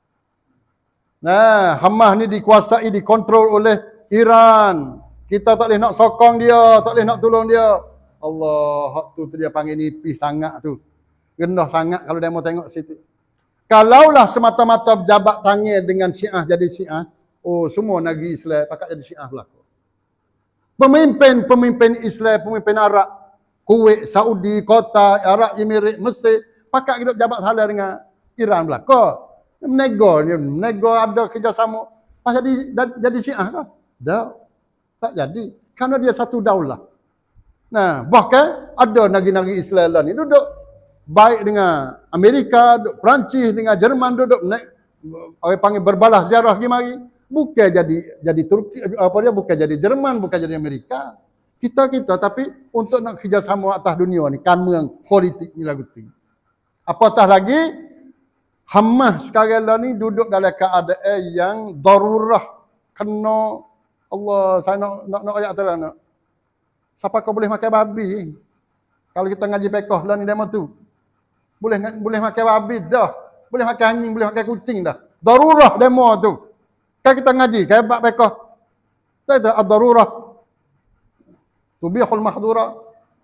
Nah, Hamas ni dikuasai, dikontrol oleh Iran. Kita tak boleh nak sokong dia, tak boleh nak tolong dia. Allah, hak tu, tu dia panggil nipis sangat tu. Rendah sangat kalau dia mau tengok situ. Kalaulah semata-mata jabat tangan dengan Syiah jadi Syiah, oh semua negeri Islam pakat jadi Syiah belaka. Pemimpin-pemimpin Islam, pemimpin Arab, Kuwait, Saudi, Qatar, Arab Emirat, Mesir, pakak hidup jabat salah dengan Iran belaka. Menego dia, menego ada kerjasama. Pas jadi jadi Syiah kan? Dah. Tak jadi. Kerana dia satu daulah. Nah, bahkan ada negeri-negeri Islam lah ni duduk baik dengan Amerika, duduk Perancis, dengan Jerman duduk naik orang panggil berbalah ziarah pergi mari. Bukan jadi jadi Turki apa dia bukan jadi Jerman, bukan jadi Amerika. Kita-kita tapi untuk nak kerjasama atas dunia ni, kanmeng politik ni lagu tu. Apatah lagi Hamas sekarang lah ni duduk dalam keadaan yang darurah kena Allah saya nak nak nak ayat terang nak. Siapa kau boleh makan babi? Kalau kita ngaji fiqh lah ni demo tu. Boleh boleh makan babi dah. Boleh makan anjing, boleh makan kucing dah. Darurah demo tu. Kan kita ngaji, kan bab fiqh. Tak ada ad-darurah tubihul mahdura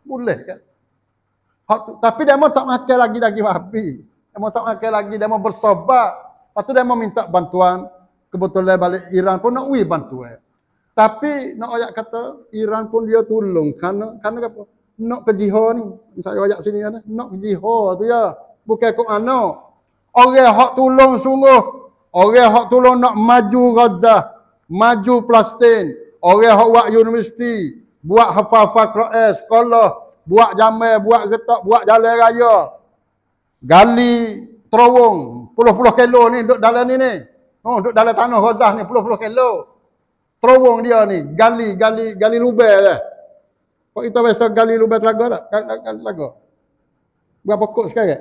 Boleh kan? Hak tu, tapi dia mau tak makan lagi daging babi. Dia mau tak makan lagi, dia mau bersobat. Lepas tu dia mau minta bantuan. Kebetulan balik Iran pun nak wui bantuan. Tapi nak ayat kata Iran pun dia tolong karena karena apa? Nak ke jihad ni. Saya ayat sini kan. Nak ke jihad tu ya. Bukan kok ana. Orang hak tolong sungguh. Orang hak tolong nak maju Gaza, maju Palestin. Orang hak buat universiti, buat hafal-hafal Quran, sekolah, buat jamai, buat getak, buat jalan raya. Gali terowong puluh-puluh kilo ni duduk dalam ni ni. Oh, duduk dalam tanah Gaza ni puluh-puluh kilo. Terowong dia ni, gali gali gali lubang je. Kok kita biasa gali lubang telaga tak? Gali telaga. Berapa kok sekarang?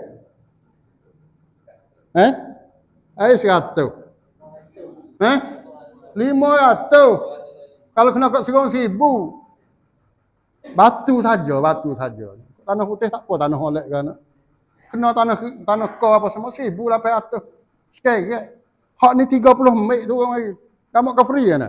Eh? Air seratus. Eh? Lima ratus. Kalau kena kot serong seribu. Batu saja, batu saja. Tanah putih tak apa, tanah olek kan. Kena tanah tanah kau apa semua seribu lapan ratus. Sekarang. Hak ni tiga puluh mek tu orang lagi. Kamu ke free kan?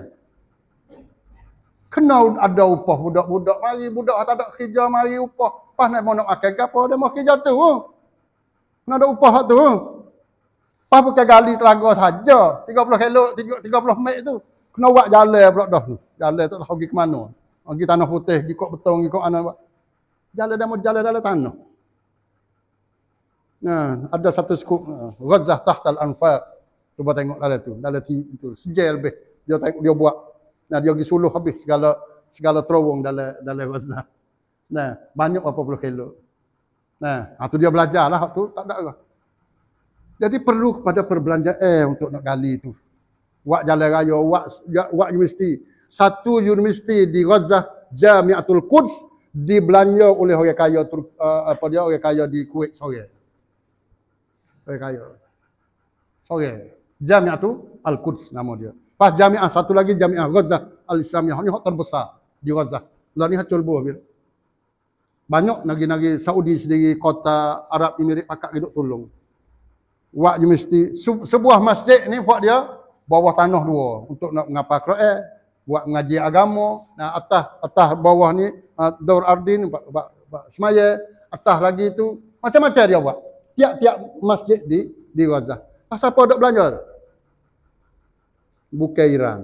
Kena ada upah budak-budak. Mari budak tak ada kerja, mari upah. Pas nak mau nak makan ke apa, dia mau kerja tu. Kena ada upah tu. Pas pakai gali telaga saja. tiga puluh kilo, tiga puluh mek tu. Kena buat jalan pula dah tu. Jalan tu nak pergi ke mana? Pergi tanah putih, pergi kok betong, pergi kok ana. Jalan dia mau jalan dalam tanah. Nah, ada satu skop Gaza tahta al-anfaq. Cuba tengok dalam tu, dalam itu sejel lebih. Dia tengok dia buat. Nah, dia pergi suluh habis segala segala terowong dalam dalam Gaza. Nah, banyak berapa puluh kilo. Nah, itu dia belajarlah hak tu, tak ada lah. Jadi perlu kepada perbelanjaan eh, untuk nak gali tu. Wak jalan raya, wak, wak universiti. Satu universiti di Gaza, Jamiatul Quds, dibelanja oleh orang kaya uh, apa dia orang kaya di Kuwait sore. Orang kaya. Sore. Jamiatul Al-Quds nama dia. Pas jamiah satu lagi Jamiah Gaza Al-Islamiyah. Ini hak terbesar di Gaza. Lah ni hak colbo bil. Banyak nagi-nagi Saudi sendiri, kota Arab Emirat pakak hidup tolong. Wak universiti, sebuah masjid ni buat dia bawah tanah dua untuk nak mengapa Quran, buat mengaji agama. Nah, atas atas bawah ni uh, Daur Ardin bak, bak, bak, semaya, atas lagi tu macam-macam dia buat. Tiap-tiap masjid di di Gaza. Pasal apa dok belanja? Bukan Iran.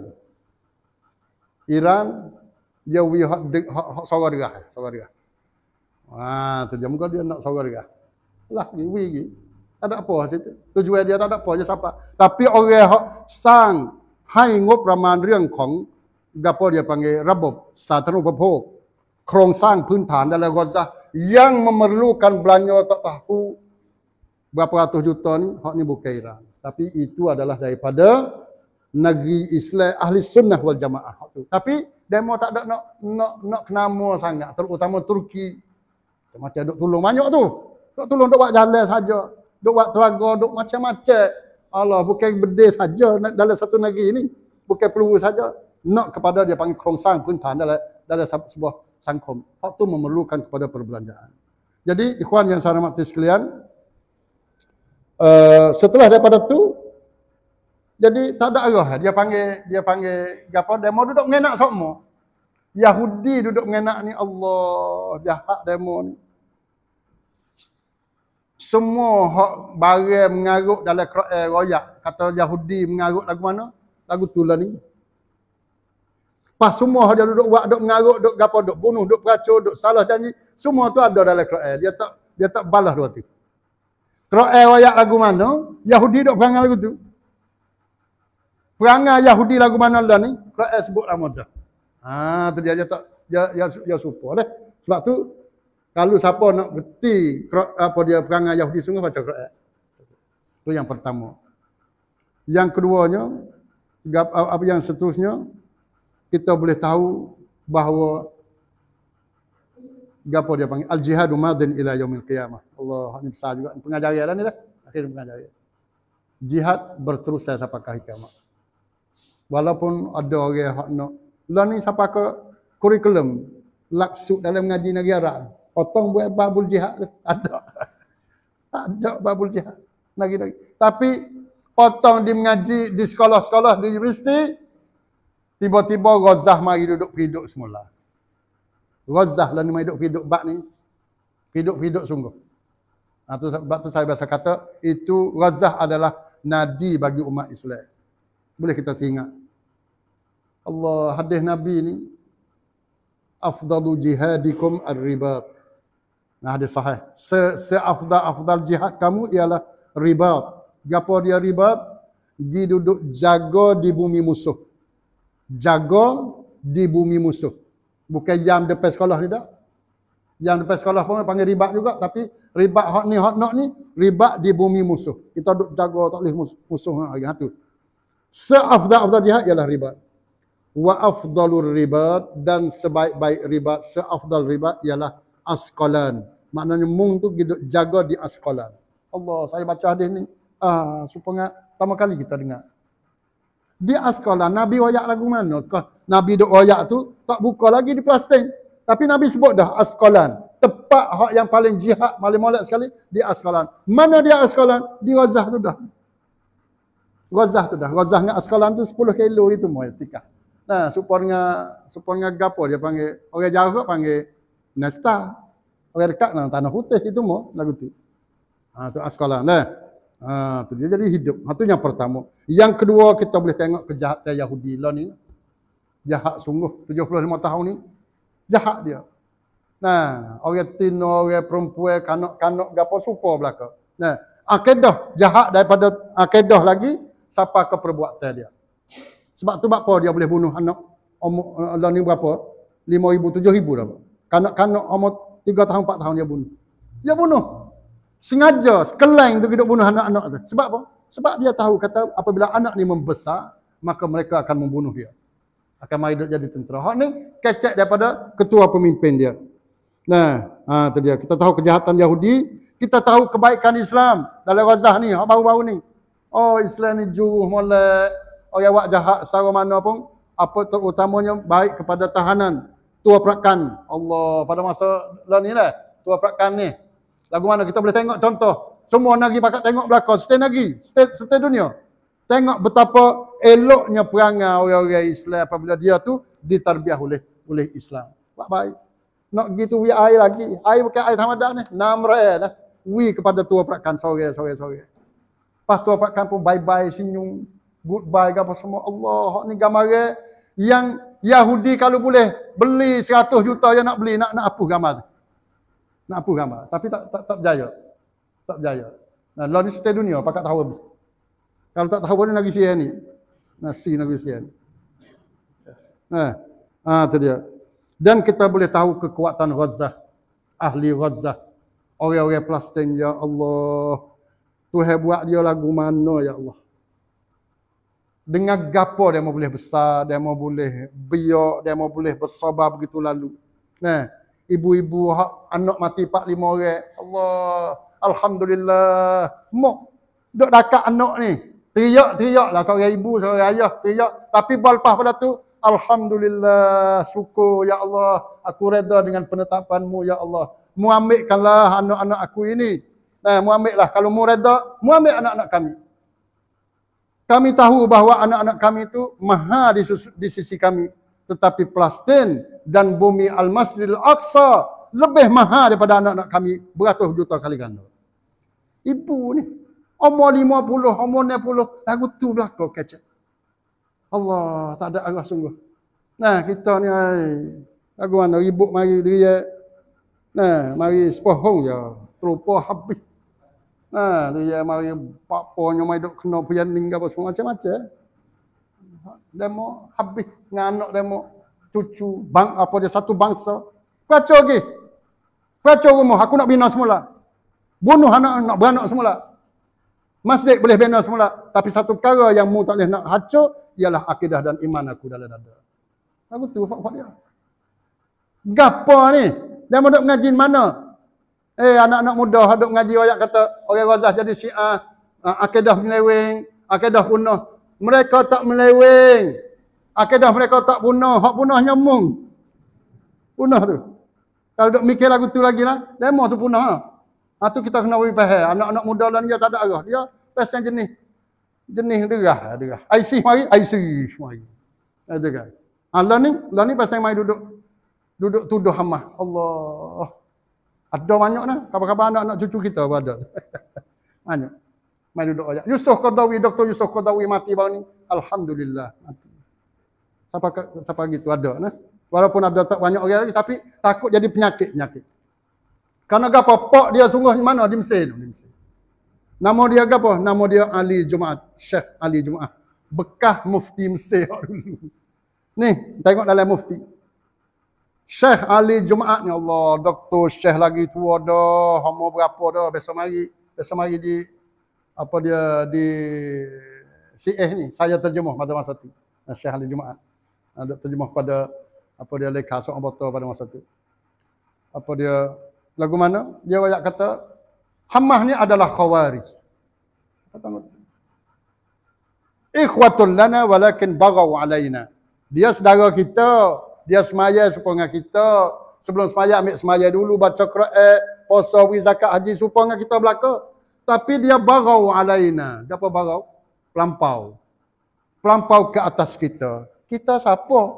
Iran dia wi hak hak saudara dia, saudara dia. Wah, tu dia muka dia nak saudara dia. Lah ni wi gi. Tak ada apa situ. Tujuan dia tak ada apa je siapa. Tapi orang hak sang ให้งบประมาณเรื่องของgapo dia panggil ระบบสาธารณูปโภคโครงสร้างพื้นฐานdalam Gaza yang memerlukan belanja tak tahu berapa ratus juta ni, hak ni bukan Iran. Tapi itu adalah daripada negeri Islam ahli sunnah wal jamaah. Tapi demo tak ada nak nak nak kenama sangat, terutama Turki. Macam duk tolong banyak tu. Duk tolong duk buat jalan saja. Duk buat telaga, duk macam-macam. Allah, bukan berdeh saja dalam satu negeri ini. Bukan perlu saja. Nak kepada dia panggil kerongsangพื้นฐาน dalam, dalam sebuah sangkom. Hak tu memerlukan kepada perbelanjaan. Jadi, ikhwan yang saya hormati sekalian, uh, setelah daripada tu, jadi tak ada arah. Dia panggil, dia panggil, apa, demo duduk mengenak semua. Yahudi duduk mengenak ni, Allah, jahat demo ni. Semua hak barang mengarut dalam Quran royak. Kata Yahudi mengarut lagu mana? Lagu tu lah ni. Pas semua dia duduk buat, duduk mengarut, duduk gapo, duduk bunuh, duduk beracun, duduk salah janji. Semua tu ada dalam Quran. Dia tak dia tak balas dua tu. Quran royak lagu mana? Yahudi duduk perangai lagu tu. Perangai Yahudi lagu mana dah ni? Quran sebut nama tu. Ha, tu dia dia tak dia dia, dia supo dah. Sebab tu kalau siapa nak berti apa dia perangai Yahudi sungguh baca Quran. Itu yang pertama. Yang keduanya, apa yang seterusnya, kita boleh tahu bahawa apa dia panggil al-jihadu madin ila yaumil qiyamah. Allah, ini besar juga pengajaran ni dah. Akhir pengajaran. Jihad berterus sampai ke kiamat. Walaupun ada orang hak nak lah ni sampai ke kurikulum laksud dalam mengaji negara. Potong buat babul jihad tu. Ada. Ada babul jihad. Lagi-lagi. Tapi potong di mengaji di sekolah-sekolah di universiti, tiba-tiba Gaza mari duduk hidup semula. Ghazah lah ni hidup-hidup bak ni. Hidup-hidup sungguh. Ha, tu, sebab tu saya biasa kata, itu Ghazah adalah nadi bagi umat Islam. Boleh kita teringat. Allah, hadis Nabi ni, afdalu jihadikum ar-ribat. Nah, hadis sahih. Se Seafdal-afdal jihad kamu ialah ribat. Gapo dia ribat? Di duduk jaga di bumi musuh. Jaga di bumi musuh. Bukan jam depan sekolah ni tak. Yang depan sekolah pun panggil ribat juga, tapi ribat hot ni hot nok ni ribat di bumi musuh. Kita duk jaga tak boleh musuh, musuh hari tu. Seafdal-afdal jihad ialah ribat. Wa afdalur ribat, dan sebaik-baik ribat, seafdal ribat ialah asqalan. Maknanya mung tu duk jaga di asqalan. Allah, saya baca hadis ni ah supaya pertama kali kita dengar. Di asqalan Nabi royak lagu mana? Nabi duk royak tu tak buka lagi di plastik. Tapi Nabi sebut dah Asqalan. Tepat hak yang paling jihad, paling molek sekali di Asqalan. Mana dia Asqalan? Di Ghazah tu dah. Ghazah tu dah. Ghazah dengan Asqalan tu sepuluh kilo itu mau tikah. Nah, supaya dengan supaya dengan gapo dia panggil. Orang jauh panggil Nesta. Orang dekat nah, tanah putih itu mau lagu tu. Ha tu Asqalan dah. Ha tu dia jadi hidup. Ha tu yang pertama. Yang kedua kita boleh tengok kejahatan Yahudi lah ni. Jahat sungguh tujuh puluh lima tahun ni. Jahat dia. Nah, orang tino, orang perempuan, kanak-kanak gapo supa belaka. Nah, akidah jahat daripada akidah lagi siapa ke perbuatan dia. Sebab tu apa dia boleh bunuh anak umur lah ni berapa? lima ribu, tujuh ribu dah. Kanak-kanak umur tiga tahun, empat tahun dia bunuh. Dia bunuh. Sengaja, sekelain tu hidup bunuh anak-anak tu. Sebab apa? Sebab dia tahu kata apabila anak ni membesar, maka mereka akan membunuh dia. Akan mari duk jadi tentera. Hak ni kecek daripada ketua pemimpin dia. Nah, ha tu dia. Kita tahu kejahatan Yahudi, kita tahu kebaikan Islam dalam Ghazah ni, hak baru-baru ni. Oh, Islam ni juruh molek. Orang buat jahat secara mana pun, apa terutamanya baik kepada tahanan, tua perakan. Allah, pada masa lah ni lah, tua perakan ni. Lagu mana kita boleh tengok contoh. Semua negeri pakat tengok belakang, setiap negeri, setiap, setiap dunia. Tengok betapa eloknya perangai orang-orang Islam apabila dia tu ditarbiah oleh oleh Islam. Buat baik. Nak gitu wi air lagi. Air bukan air tamadah ni. Namre dah. Wi kepada tua perakan sore sore sore. Pas tua perakan pun bye-bye senyum. Goodbye apa semua. Allah, hak ni gambar yang Yahudi kalau boleh beli seratus juta dia nak beli, nak nak hapus gambar tu. Nak hapus gambar. Tapi tak tak tak berjaya. Tak berjaya. Nah, lawan ni setiap dunia pakat tahu habis. Kalau tak tahu pun negeri sian ni. Nasi negeri sian. Nah, ah tu dia. Dan kita boleh tahu kekuatan Ghazah. Ahli Ghazah. Orang-orang Palestin, ya Allah. Tuhan buat dia lagu mana, ya Allah. Dengan gapo dia mau boleh besar, dia mau boleh biak, dia mau boleh bersabar begitu lalu. Nah, ibu-ibu anak mati empat lima orang. Allah, alhamdulillah. Mok duk dekat anak ni. Teriak-teriaklah seorang ibu, seorang ayah teriak. Tapi lepas pada tu, alhamdulillah, syukur ya Allah, aku reda dengan penetapanmu ya Allah. Mu ambilkanlah anak-anak aku ini. Nah, mu ambillah. Kalau mu reda, mu ambil anak-anak kami. Kami tahu bahawa anak-anak kami itu maha di, di sisi kami. Tetapi Palestin dan bumi Al-Masjidil Aqsa lebih maha daripada anak-anak kami beratus juta kali ganda. Ibu ni, umur lima puluh, umur enam puluh, lagu tu belakang kecek. Allah, tak ada arah sungguh. Nah, kita ni, ay, lagu mana, ribut mari dia. Nah, mari sepohong je, terupa habis. Nah, dia mari apa-apanya mari duk kena pianing ke apa semua macam-macam. Demo habis dengan anak demo, cucu, bang apa dia satu bangsa. Kacau lagi. Kacau rumah, aku nak bina semula. Bunuh anak nak beranak semula. Masjid boleh bina semula, tapi satu perkara yang mu tak boleh nak hancur ialah akidah dan iman aku dalam dada. Aku tu fak-fak dia. Gapo ni? Dia mau duk mengaji mana? Eh, anak-anak muda duk mengaji ayat kata orang Ghazah jadi Syiah, akidah menyeleweng, akidah punah. Mereka tak meleweng. Akidah mereka tak punah, hak punahnya mung. Punah tu. Kalau duk mikir lagu tu lagi lah, demo tu punah. Ha. Ha tu kita kena beri faham. Anak-anak muda lah dia tak ada arah. Dia pasal jenis jenis derah, derah. I C mari, I C mari. Ada kan. Ha lah ni, lah ni pasal mai duduk Duduk tuduh hamah. Allah. Ada banyak nah. Kabar-kabar anak-anak cucu kita pun ada. Banyak. Mai duduk ayat. Yusuf Qaradawi, Doktor Yusuf Qaradawi mati baru ni. Alhamdulillah. Mati. Siapa, siapa gitu ada nah. Walaupun ada tak banyak orang lagi, tapi takut jadi penyakit-penyakit. Karena apa? Pak dia sungguh di mana? Di Mesir. Di Mesir. Nama dia apa? Nama dia Ali Jumaat. Syekh Ali Jumaat. Bekas mufti Mesir dulu. Ni, tengok dalam mufti. Syekh Ali Jumaat ni Allah, doktor Syekh lagi tua dah, umur berapa dah, besok mari, besok mari di apa dia di C S ni, saya terjemah pada masa tu. Syekh Ali Jumaat. Ada terjemah pada apa dia lekha seorang botol pada masa tu. Apa dia lagu mana? Dia ayat kata Hammah ni adalah khawarij. Kata ikhwatul lana walakin baghaw alaina. Dia saudara kita, dia semaya supaya dengan kita. Sebelum semaya ambil semaya dulu, baca Quran, puasa, zakat, haji supaya dengan kita belaka. Tapi dia baghaw alaina. Dia apa baghaw? Pelampau. Pelampau ke atas kita. Kita siapa?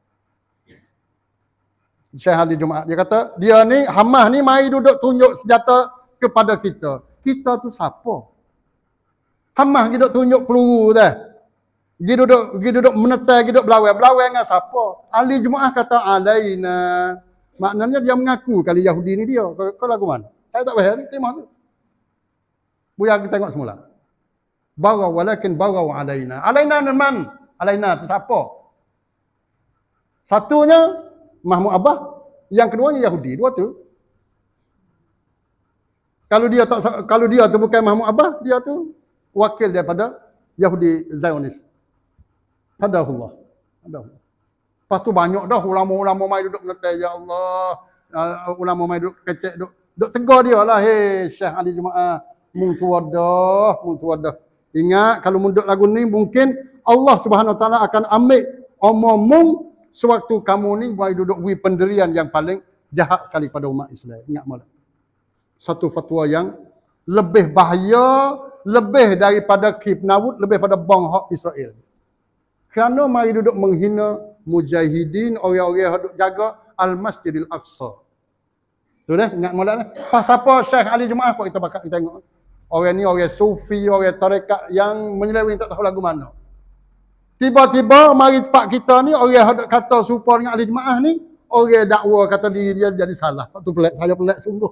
Syekh Ali Jumaat dia kata, dia ni Hammah ni mari duduk tunjuk senjata kepada kita. Kita tu siapa? Hammah duduk tunjuk peluru dah. Dia duduk dia duduk menetai, dia duduk belawai. Belawai dengan siapa? Ali Jumaat kata alaina. Maknanya dia mengaku kali Yahudi ni dia. Kau lagu mana? Saya tak faham ni kelima tu. Buya kita tengok semula. Bagaw walakin bagaw alaina. Alaina man? Alaina tu siapa? Satunya Mahmud Abbas, yang keduanya Yahudi, dua tu. Kalau dia tak kalau dia tu bukan Mahmud Abbas, dia tu wakil daripada Yahudi Zionis. Hadahullah. Hadahullah. Lepas tu banyak dah ulama-ulama mai duduk menetai, ya Allah. Uh, ulama mai duduk kecek duduk, duduk tegur dia lah, hey Syekh Ali Jumaat, mung tua dah, mung tua dah. Ingat kalau munduk lagu ni mungkin Allah Subhanahu Wa Taala akan ambil omong mung sewaktu kamu ni boleh duduk beri pendirian yang paling jahat sekali pada umat Islam. Ingat malam. Satu fatwa yang lebih bahaya, lebih daripada Kip Nawud, lebih pada bang hak Israel. Kerana mari duduk menghina mujahidin, orang-orang yang duduk jaga Al-Masjidil Aqsa. Tu dah, ingat malam dah. Pas apa Syekh Ali Jumaat, apa kita bakal kita tengok. Orang ni orang sufi, orang tarekat yang menyeleweng tak tahu lagu mana. Tiba-tiba mari tempat kita ni orang kata serupa dengan ahli jemaah ni, orang dakwa kata diri dia jadi salah. Tu pelik, saya pelik sungguh.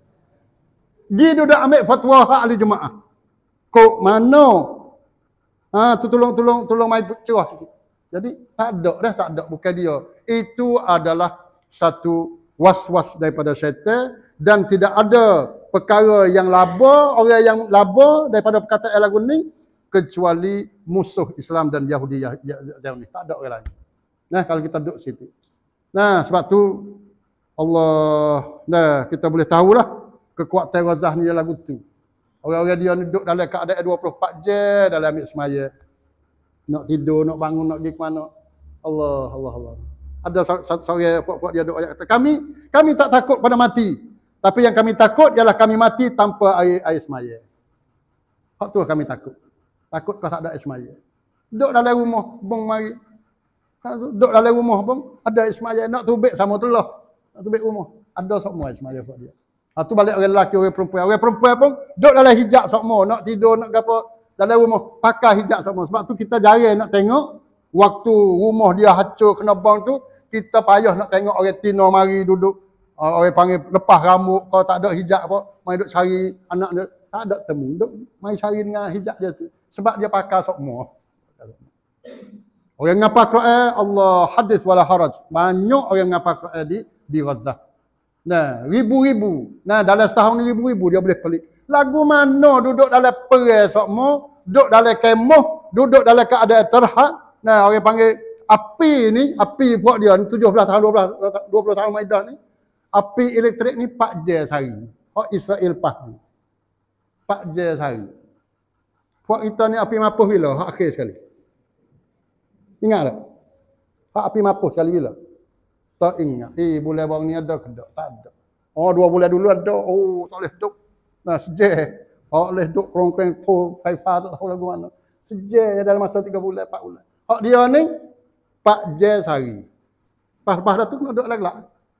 Dia duduk ambil fatwa hak ahli jemaah. Kok mana? Ha, tu tolong tolong tolong mai cerah sikit. Jadi tak ada dah, tak ada, bukan dia. Itu adalah satu was-was daripada syaitan dan tidak ada perkara yang laba, orang yang laba daripada perkataan lagu ni kecuali musuh Islam dan Yahudi yang ni. Tak ada orang lain. Nah, kalau kita duduk situ. Nah, sebab tu Allah, nah kita boleh tahulah kekuatan Ghazah ni lagu tu. Orang-orang dia duduk dalam keadaan dua puluh empat jam dalam ambil semaya. Nak tidur, nak bangun, nak pergi ke mana. Allah, Allah, Allah. Ada satu seorang puak-puak dia duduk ayat kata, kami kami tak takut pada mati. Tapi yang kami takut ialah kami mati tanpa air, air semaya. Hak tu kami takut. Takut kau tak ada air semaya. Duduk dalam rumah, bong mari. Duduk dalam rumah, bong, ada air semaya. Nak tubik sama tu lah. Nak tubik rumah. Ada semua air semaya buat dia. Ha, tu balik orang lelaki, orang perempuan. Orang perempuan pun duduk dalam hijab semua. Nak tidur, nak apa dalam rumah. Pakai hijab semua. Sebab tu kita jarang nak tengok. Waktu rumah dia hancur kena bang tu, kita payah nak tengok orang tino mari duduk. Uh, orang panggil lepas rambut, kalau tak ada hijab apa, mai duduk cari anak dia. Tak ada temu. Duduk mai cari dengan hijab dia tu. Sebab dia pakai semua. Orang ngapa Quran, Allah hadis wala haraj. Banyak orang ngapa Quran di di Ghazah. Nah, ribu-ribu. Nah, dalam setahun ni ribu-ribu dia boleh pelik. Lagu mana duduk dalam perang semua, duduk dalam kemah, duduk dalam keadaan terhad. Nah, orang panggil api ni, api buat dia ni tujuh belas tahun, dua belas, dua puluh tahun Maidah ni. Api elektrik ni empat jam sehari. Hak Israel pas ni. empat jam sehari. Puak kita ni api mapuh bila? Hak akhir sekali. Ingat tak? Hak api mapuh sekali bila? Tak ingat. Eh, bulan baru ni ada ke tak? Tak ada. Oh, dua bulan dulu ada. Oh, tak boleh duduk. Nah, sejak. Tak boleh duduk kerong-kerong tu, Haifa tak tahu lagu mana. Sejak dalam masa tiga bulan, empat bulan. Hak dia ni, empat jam sehari. Lepas-lepas dah tu, kena duduk lag-lag.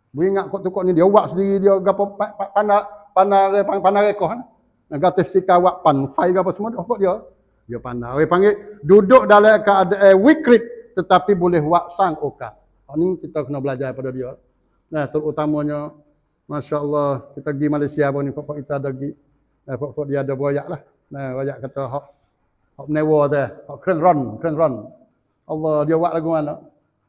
Beringat kok tukok ni dia buat sendiri dia gapo panah panah panah rekoh kan. Negara sika wak pan fai gapo semua apa dia? Dia pandai. Orang panggil duduk dalam keadaan wikrit tetapi boleh wak sang oka. Ini kita kena belajar pada dia. Nah, terutamanya masya-Allah kita pergi Malaysia pun ni pokok kita ada pergi. Nah, pokok dia ada royak lah. Nah, royak kata hok hok menewa tu, hok keren ron, keren ron. Allah dia wak lagu mana?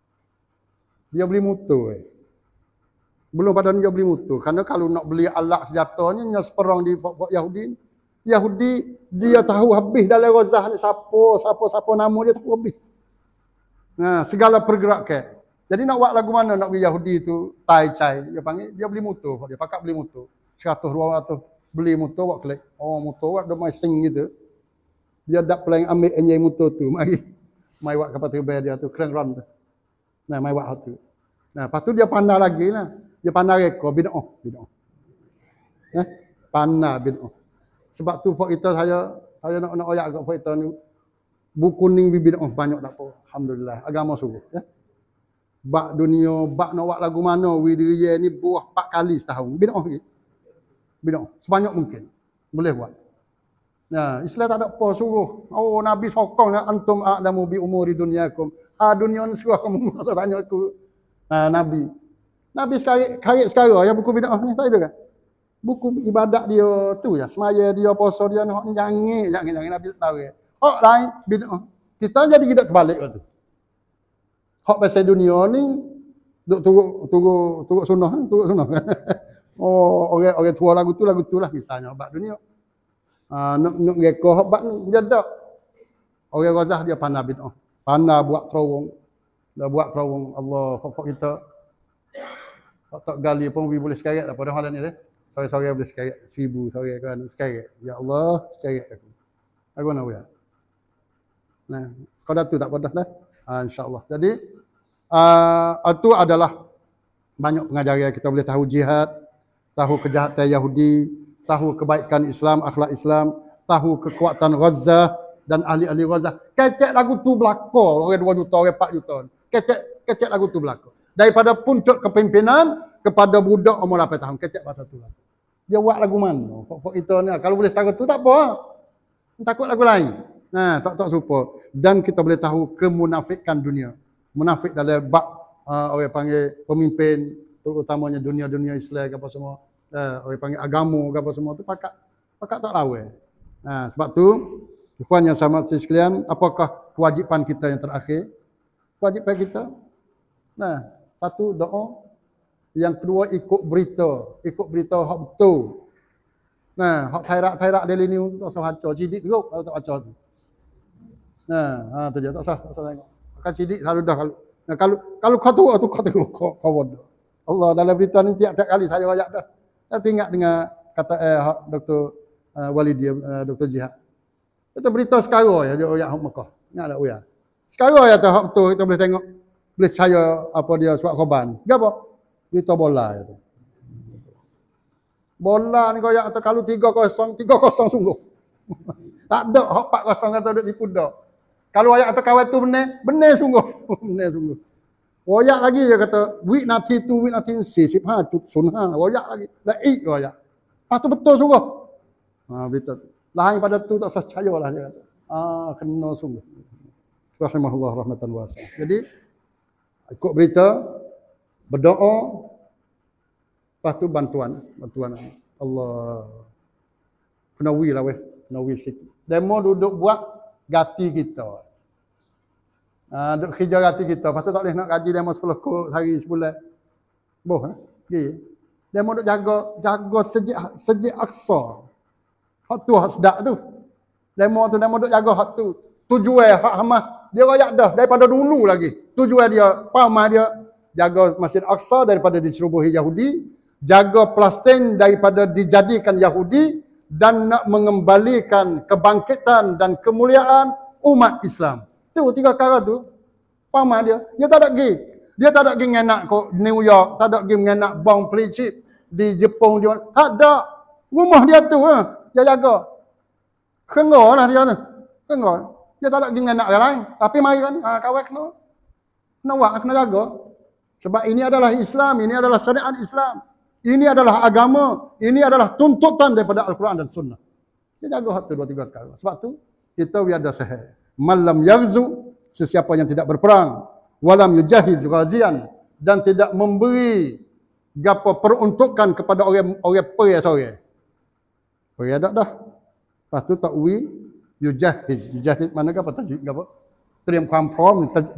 Dia beli motor. Eh. Belum pada dia beli motor. Karena kalau nak beli alat senjatanya nya seperang di pokok Yahudi. Yahudi dia tahu habis dalam rozah ni siapa siapa siapa nama dia tahu habis. Nah, segala pergerakan. Jadi nak buat lagu mana nak beli Yahudi tu tai cai dia panggil dia beli motor dia pakat beli motor seratus dua ratus beli motor buat klik. Oh motor buat dah mai sing gitu. Dia dak pelang ambil enjin motor tu mari mai buat kapal terbang dia tu keren ron tu. Nah mai buat hal tu. Nah lepas tu dia pandai lagi lah. Dia pandai reka bid'ah bid'ah. Eh pandai bid'ah. Sebab tu pok kita saya saya nak nak oyak kat pok kita ni buku kuning bibit oh banyak tak apa. Alhamdulillah agama sungguh ya. Bak dunia bak nak buat lagu mana widiriyah ni buah empat kali setahun. Bid'ah lagi. Bid'ah sebanyak mungkin. Boleh buat. Nah, Islam tak ada apa suruh. Oh Nabi sokong antum a'lamu bi umuri dunyakum. Ha dunia ni suruh kamu masa tanya aku. Ha Nabi. Nabi sekali karit sekarang ya buku bid'ah ni tak itu kan? Buku ibadat dia tu ya, semaya dia, puasa dia, nak ni jangan, jangan, jangan Nabi tahu. Hak lain bid'ah. Kita jadi kita terbalik tu. Hak pasal dunia ni duk turut turut turut sunnah, turut sunnah. Oh, orang orang tua lagu tu lagu tu lah misalnya bab dunia. Ah nak nak reka hak bab ni dia dak. Orang razah dia pandai bid'ah. Pandai buat terowong. Dah buat terowong Allah hak kita. Hak tak gali pun boleh sekarat apa dah hal ni dah. Sore-sore boleh sekarat seribu sore kan sekarat. Ya Allah, sekarat aku. Aku nak buat. Nah, kalau tu tak pada dah. Ha, insya-Allah. Jadi uh, itu adalah banyak pengajaran kita boleh tahu jihad, tahu kejahatan Yahudi, tahu kebaikan Islam, akhlak Islam, tahu kekuatan Gaza dan ahli-ahli Gaza. Kecek lagu tu belaka, orang dua juta, orang empat juta. Kecek kecek lagu tu belaka. Daripada puncak kepimpinan kepada budak umur lapan tahun. Kecek pasal tu lah. Dia buat lagu mana? Pokok itu ni. Kalau boleh lagu tu tak apa. Takut lagu lain. Nah, tak tak serupa. Dan kita boleh tahu kemunafikan dunia. Munafik dalam bab uh, orang panggil pemimpin, terutamanya dunia-dunia Islam apa semua. Uh, orang panggil agama apa semua tu pakat pakat tak lawan. Nah, sebab tu ikhwan yang sama sekalian, apakah kewajipan kita yang terakhir? Kewajipan kita. Nah, satu doa. Yang kedua ikut berita, ikut berita hak betul. Nah, hak thairak-thairak daily news tu tak usah baca, cidik teruk kalau tak baca tu. Nah, ha tu dia tak usah, tak usah tengok. Akan cidik selalu dah kalau. Nah, kalau kalau kau tu tu kau tengok kau kau bodoh. Allah dalam berita ni tiap-tiap kali saya ayat dah. Saya teringat dengan kata eh hak Doktor uh, Walid uh, Doktor Jihad. Itu berita sekarang ya dia ayat hak Mekah. Ingat tak ya? Sekarang ya tu hak betul kita boleh tengok. Boleh saya apa dia surat khabar. Gapo? Berita bola itu. Bola ni kau yang kata kalau tiga kosong, tiga kosong sungguh. Tak ada hak empat kosong kata duk tipu dak. Kalau ayat kata kawan tu benar, benar sungguh. Benar sungguh. Royak lagi dia kata week nanti tu week nanti si sip ha tu sunha royak lagi. Laik royak. Ah tu betul sungguh. Ha berita tu. Lain pada tu tak usah percayalah dia kata. Ah kena sungguh. Rahimahullah rahmatan wasi'ah. Jadi ikut berita, berdoa, lepas tu bantuan, bantuan Allah. Kena wi lah weh, kena wi sikit. Demo duduk buat gati kita. Ah, duduk kerja gati kita. Lepas tu tak boleh nak gaji demo sepuluh kok sehari sebulan. Boh eh. Pergi. Demo duduk jaga jaga sejak sejak Aqsa. Hak tu hak sedak tu. Demo tu demo duduk jaga hak tu. Tujuan hak Hamas dia royak dah daripada dulu lagi. Tujuan dia, pamah dia jaga Masjid Aqsa daripada dicerobohi Yahudi, jaga Palestin daripada dijadikan Yahudi dan nak mengembalikan kebangkitan dan kemuliaan umat Islam. Tu tiga perkara tu pamah dia. Dia tak ada pergi. Dia tak ada pergi mengenak ke New York, tak ada pergi mengenak bom pelicit di Jepun dia. Tak ada. Rumah dia tu ha, dia jaga. Kengolah dia tu. Kengo. Dia tak nak pergi dengan anak yang lain. Tapi mari kan, ha, kawan kena. Kena buat, kena jaga. Sebab ini adalah Islam, ini adalah syariat Islam. Ini adalah agama, ini adalah tuntutan daripada Al-Quran dan Sunnah. Dia jaga hak tu dua tiga kali. Sebab tu kita wiada sahih. Malam yaghzu, sesiapa yang tidak berperang, walam yujahiz ghazian, dan tidak memberi gapo peruntukan kepada orang orang perang sore. Perang dak dah. Lepas tu tak wi yujahiz. Yujahiz mana apa tajhid gapo? Teriamความพร้อม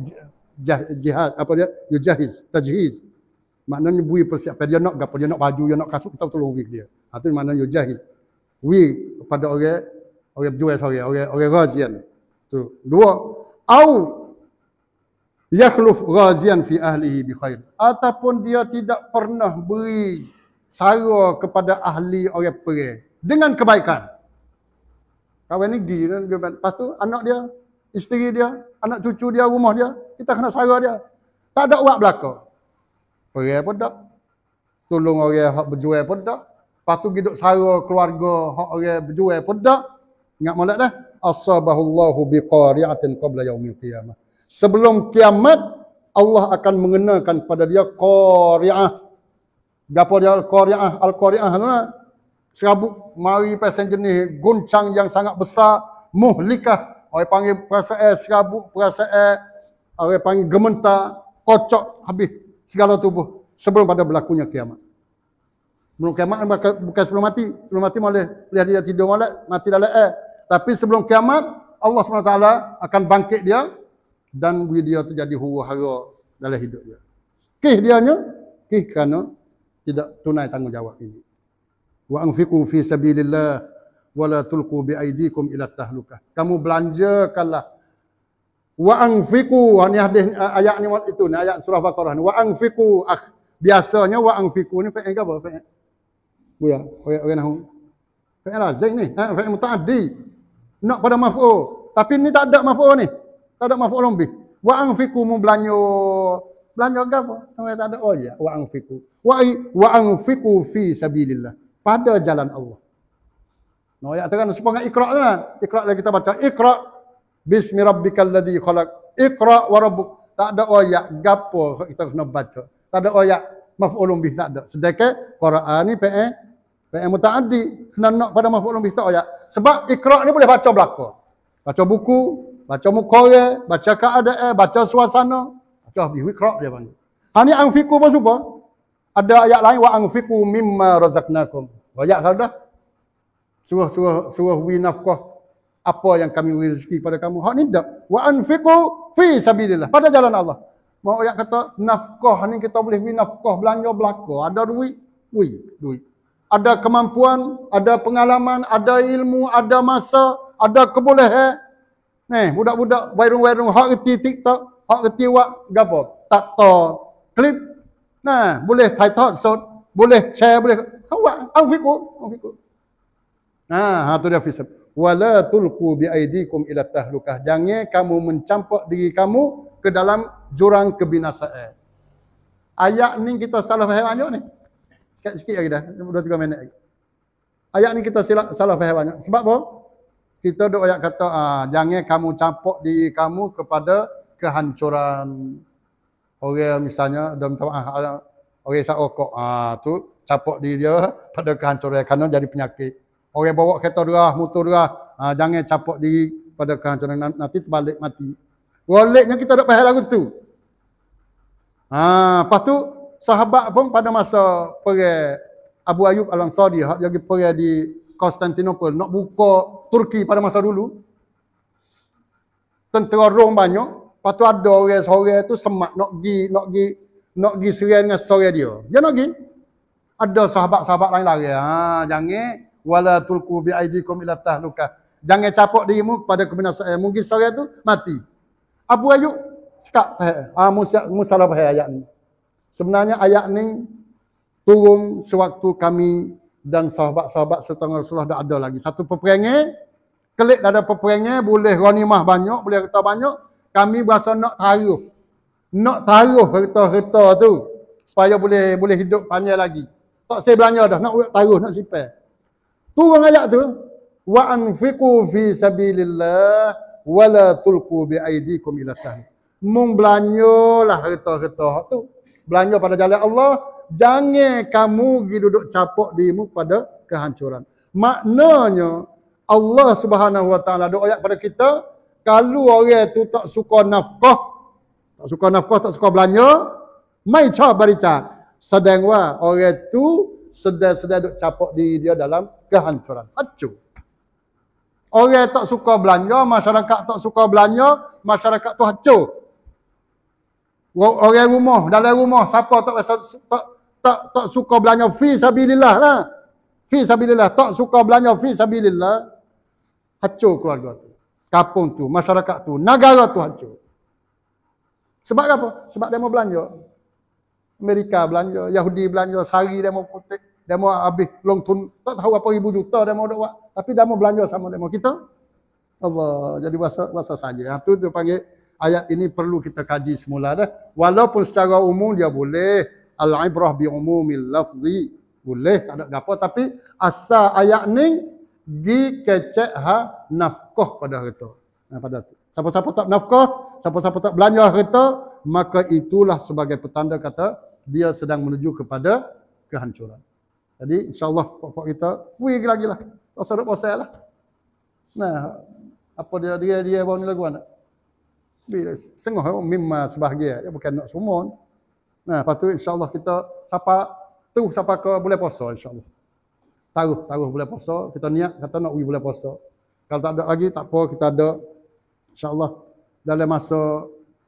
jihad apa dia? Yujahiz, tajhiz. Maknanya bui persiapan dia nak gapo, dia nak baju, dia nak kasut, kita tolong wi dia. Ha tu maknanya yujahiz. Wi kepada orang orang berjual sore, orang orang ghazian. Tu. Dua, au yakhluf ghazian fi ahlihi bi khair. Ataupun dia tidak pernah beri sara kepada ahli orang perang dengan kebaikan. Kawan ni pergi, lepas tu anak dia, isteri dia, anak cucu dia, rumah dia, kita kena sara dia. Tak ada uak belaka. Perang pun tak. Tolong orang hak berjual pun tak. Lepas tu hidup sara keluarga hak orang berjual pun tak. Ingat molek dah. Asabahullahu biqari'atin qabla yaumil qiyamah. Sebelum kiamat, Allah akan mengenakan pada dia qari'ah. Gapo dia qari'ah? Al-qari'ah tu lah. Serabut mari pasang jenis guncang yang sangat besar, muhlikah. Orang panggil perasaan serabut, perasaan orang panggil gementar, kocok habis segala tubuh sebelum pada berlakunya kiamat. Sebelum kiamat bukan sebelum mati. Sebelum mati boleh lihat dia tidur molek, mati dalam air. Tapi sebelum kiamat, Allah subhanahu wa taala akan bangkit dia dan dia tu jadi huru-hara dalam hidup dia. Kih dianya, kih kerana tidak tunai tanggungjawab ini. Wa anfiqu fi sabilillah wa la tulqu bi aydikum ila tahlukah. Kamu belanjakanlah. Wa anfiqu, ni hadis ayat ni itu ni ayat surah Baqarah ni. Wa anfiqu, biasanya wa anfiqu ni fa'il apa? Fa'il. Ya, orang nahu. Fa'il lazim ni, ha, fa'il mutaaddi. Nak pada maf'ul. Tapi ni tak ada maf'ul ni. Tak ada maf'ul lebih. Wa anfiqu mu belanja. Belanja apa? Sampai tak ada oh ya, wa anfiqu. Wa wa anfiqu fi sabilillah. Pada jalan Allah. No ayat terang supaya Iqra tu lah. Iqra lagi kita baca. Iqra bismi rabbikal ladzi khalaq. Iqra wa rabbuk. Tak ada ayat gapo kita kena baca. Tak ada ayat maf'ulun bih, tak ada. Sedangkan Quran ni fi'il fi'il mutaaddi, kena nak pada maf'ulun bih tak ayat. Sebab Iqra ni boleh baca belaka. Baca buku, baca muka, baca keadaan, baca suasana. Baca habis Iqra dia panggil. Ha ni anfiqu apa supa? Ada ayat lain wa anfiqu mimma razaqnakum. Ayat kalau dah. Suruh suruh suruh wi nafkah apa yang kami beri rezeki pada kamu. Hak ni dak. Wa anfiqu fi sabilillah. Pada jalan Allah. Mau ayat kata nafkah ni kita boleh wi nafkah belanja belaka. Ada duit, wi duit. Ada kemampuan, ada pengalaman, ada ilmu, ada masa, ada kebolehan. Nih, budak-budak wairung-wairung hak reti TikTok, hak reti wak gapo? Tak tahu klip. Nah, boleh title shot, boleh share, boleh awak anfiqu, anfiqu. Nah, ha tu dia fisab. Wala tulqu bi aidikum ila tahlukah. Jangan kamu mencampak diri kamu ke dalam jurang kebinasaan. Ayat ni kita salah faham banyak ni. Sikit-sikit lagi dah, dua tiga minit lagi. Ayat ni kita silap, salah faham banyak. Sebab apa? Kita duk ayat kata, ah, jangan kamu campak diri kamu kepada kehancuran. Orang misalnya dalam tawaah orang isap rokok, ah tu campak diri dia pada kehancuran kerana jadi penyakit. Orang bawa kereta derah, motor derah, ah, jangan campak diri pada kehancuran, nanti terbalik mati. Waliknya kita tak faham lagu tu. Ah, lepas tu sahabat pun pada masa perang Abu Ayyub Al-Ansari hak jadi perang di Konstantinopel nak buka Turki pada masa dulu. Tentera Rom banyak. Lepas tu ada orang seorang tu semak nak pergi nak pergi nak pergi serang dengan seorang dia. Dia nak pergi. Ada sahabat-sahabat lain lari. Ha, jangan wala tulqu bi aidikum ila tahlukah. Jangan capok dirimu kepada kebinasaan. Mungkin seorang tu mati. Abu Ayyub sekak ah musa musalah ayat ni. Sebenarnya ayat ni turun sewaktu kami dan sahabat-sahabat serta Rasulullah dah ada lagi. Satu peperangan, kelik dah ada peperangan, boleh ghanimah banyak, boleh harta banyak. Kami berasa nak taruh. Nak taruh harta-harta tu supaya boleh boleh hidup panjang lagi. Tak saya belanja dah, nak taruh, nak simpan. Turun ayat tu, wa anfiqu fi sabilillah wa la tulqu bi aidikum ila tahluk. Mung belanjalah harta-harta tu. belanja pada jalan Allah, jangan kamu pergi duduk capok dirimu pada kehancuran. Maknanya Allah Subhanahu Wa Taala doa ayat pada kita, kalau orang tu tak suka nafkah, tak suka nafkah, tak suka belanja, mai ca baricat. Sedang wa orang tu sedang-sedang duk capok diri dia dalam kehancuran. Hancur. Orang tak suka belanja, masyarakat tak suka belanja, masyarakat tu hancur. Orang rumah, dalam rumah, siapa tak tak tak, tak suka belanja fi sabilillah lah. Fi sabilillah, tak suka belanja fi sabilillah, hancur keluarga tu. Kampung tu, masyarakat tu, negara tu hancur. Sebab apa? Sebab dia mau belanja. Amerika belanja, Yahudi belanja, sehari dia mau putih, dia mau habis long tun, tak tahu apa ribu juta dia mau buat, tapi dia mau belanja sama dia mau kita. Allah, jadi bahasa bahasa saja. Itu tu panggil ayat ini perlu kita kaji semula dah. Walaupun secara umum dia boleh al-ibrah bi umumil lafzi, boleh tak ada apa, tapi asal ayat ni gi kecek ha nafkah pada harta. Nah, pada tu. Siapa-siapa tak nafkah, siapa-siapa tak belanja harta, maka itulah sebagai petanda kata dia sedang menuju kepada kehancuran. Jadi insya-Allah pokok kita wih lagi lah. Tak usah duk pasal lah. Nah, apa dia dia dia bawa ni lagu anak. Bila setengah mimma sebahagia, ya bukan nak semua. Nah, lepas tu insya-Allah kita siapa tu siapa ke boleh puasa insya-Allah. Taruh taruh boleh puasa, kita niat kata nak pergi boleh puasa. Kalau tak ada lagi tak apa, kita ada insya-Allah dalam masa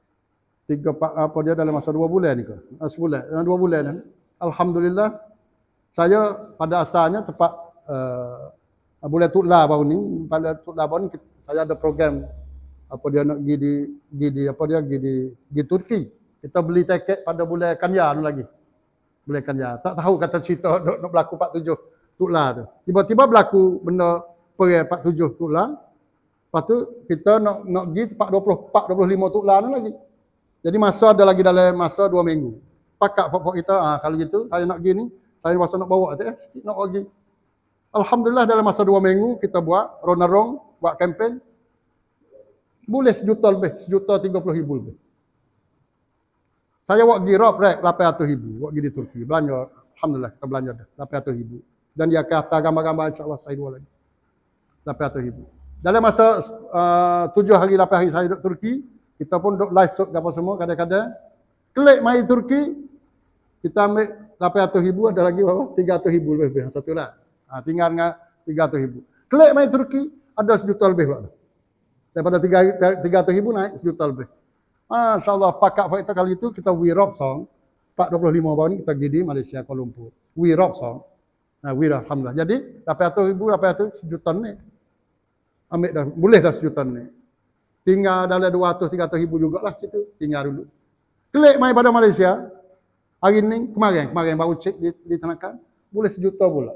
tiga apa dia dalam masa dua bulan ni ke? Sebulan, dua bulan ni. Alhamdulillah saya pada asalnya tepat uh, bulan Tutla baru ni, pada Tutla baru ni saya ada program apa dia nak pergi di pergi di apa dia pergi di di Turki. Kita beli tiket pada bulan Kanya ni lagi. Bulan Kanya. Tak tahu kata cerita nak, nak berlaku empat puluh tujuh Tutla tu. Tiba-tiba berlaku benda perang empat puluh tujuh Tutla. Lepas tu kita nak nak pergi tempat dua puluh empat dua puluh lima Tutla ni lagi. Jadi masa ada lagi dalam masa dua minggu. Pakat pokok kita, ah kalau gitu saya nak pergi ni, saya masa nak bawa tu eh, nak pergi. Alhamdulillah dalam masa dua minggu kita buat ronarong, buat kempen. Boleh sejuta lebih, sejuta tiga puluh ribu lebih. Saya buat pergi rob rek lapan ratus ribu, buat pergi di Turki. Belanja, alhamdulillah kita belanja dah lapan ratus ribu. Dan dia akan hantar gambar-gambar insya-Allah saya dua lagi. lapan ratus ribu. Dalam masa uh, tujuh hari lapan hari saya duduk Turki, kita pun duduk live shoot apa semua kadang-kadang. Klik mai Turki, kita ambil lapan ratus ribu, ada lagi berapa? tiga ratus ribu lebih. Satu lah. Ha, tinggal dengan tiga ratus ribu. Klik mai Turki, ada sejuta lebih pula. Daripada tiga ratus ribu naik sejuta lebih. Ha, InsyaAllah pakat kita kali itu, kita we rock song. empat dua puluh lima tahun ni kita pergi di Malaysia, Kuala Lumpur. We rock song. Ha, we rock, alhamdulillah. Jadi, lapan ratus ribu, lapan ratus sejuta ni. Ambil dah, boleh dah sejuta ni. Tinggal dalam dua ratus tiga ratus ribu jugalah situ. Tinggal dulu. Klik mai pada Malaysia. Hari ni, kemarin, kemarin baru cek di, di Tanakan. Boleh sejuta pula.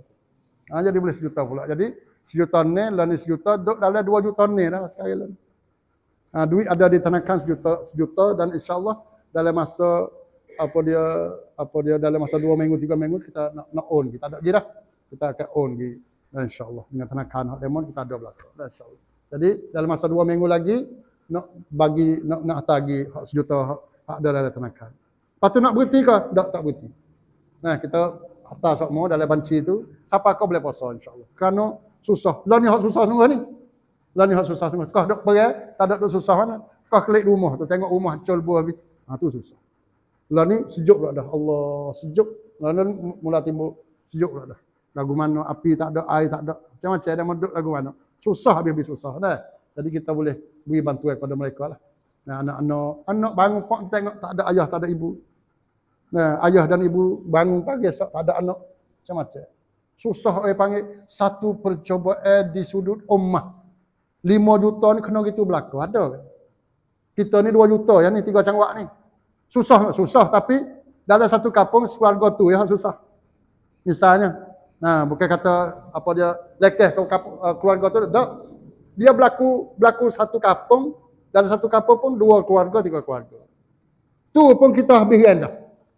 Ha, jadi boleh sejuta pula. Jadi, sejuta ni, lah ni sejuta, duduk dalam dua juta ni dah sekarang lah. Ha, duit ada di Tanakan sejuta, sejuta dan insyaAllah dalam masa, apa dia, apa dia, dalam masa dua minggu, tiga minggu, kita nak, nak own. Kita ada lagi dah. Kita akan own lagi. Dan insyaAllah. Dengan Tanakan, hak demon, kita ada belakang. Dan insyaAllah. Jadi, dalam masa dua minggu lagi, nak bagi, nak, nak hantar lagi hak sejuta, hak, hak ada dalam Tanakan. Lepas tu nak berhenti ke? Tak, tak berhenti. Nah, kita hantar semua dalam banci tu. Siapa kau boleh puasa insyaAllah. Kerana susah. Lah ni hak susah semua ni. Lah ni hak susah semua. Kau duk pergi, tak ada duk susah mana. Kau klik rumah tu, tengok rumah hancur lebur habis. Ha, tu susah. Lah ni sejuk pula dah. Allah, sejuk. Lah ni mula timbul sejuk pula dah. Lagu mana, api tak ada, air tak ada. Macam-macam ada menduk lagu mana. Susah habis-habis susah dah. Jadi kita boleh beri bantuan kepada mereka lah. Nah, anak-anak, anak bangun pak tengok tak ada ayah, tak ada ibu. Nah, ayah dan ibu bangun pagi esok tak ada anak. Macam-macam. Susah orang panggil satu percobaan di sudut ummah. lima juta ni kena gitu berlaku. Ada kan? Kita ni dua juta, yang ni tiga cangwak ni. Susah, susah tapi dalam satu kampung keluarga tu yang susah. Misalnya, nah bukan kata apa dia lekeh ke keluarga tu, tak. Dia berlaku berlaku satu kampung, dalam satu kampung pun dua keluarga, tiga keluarga. Tu pun kita habis dah.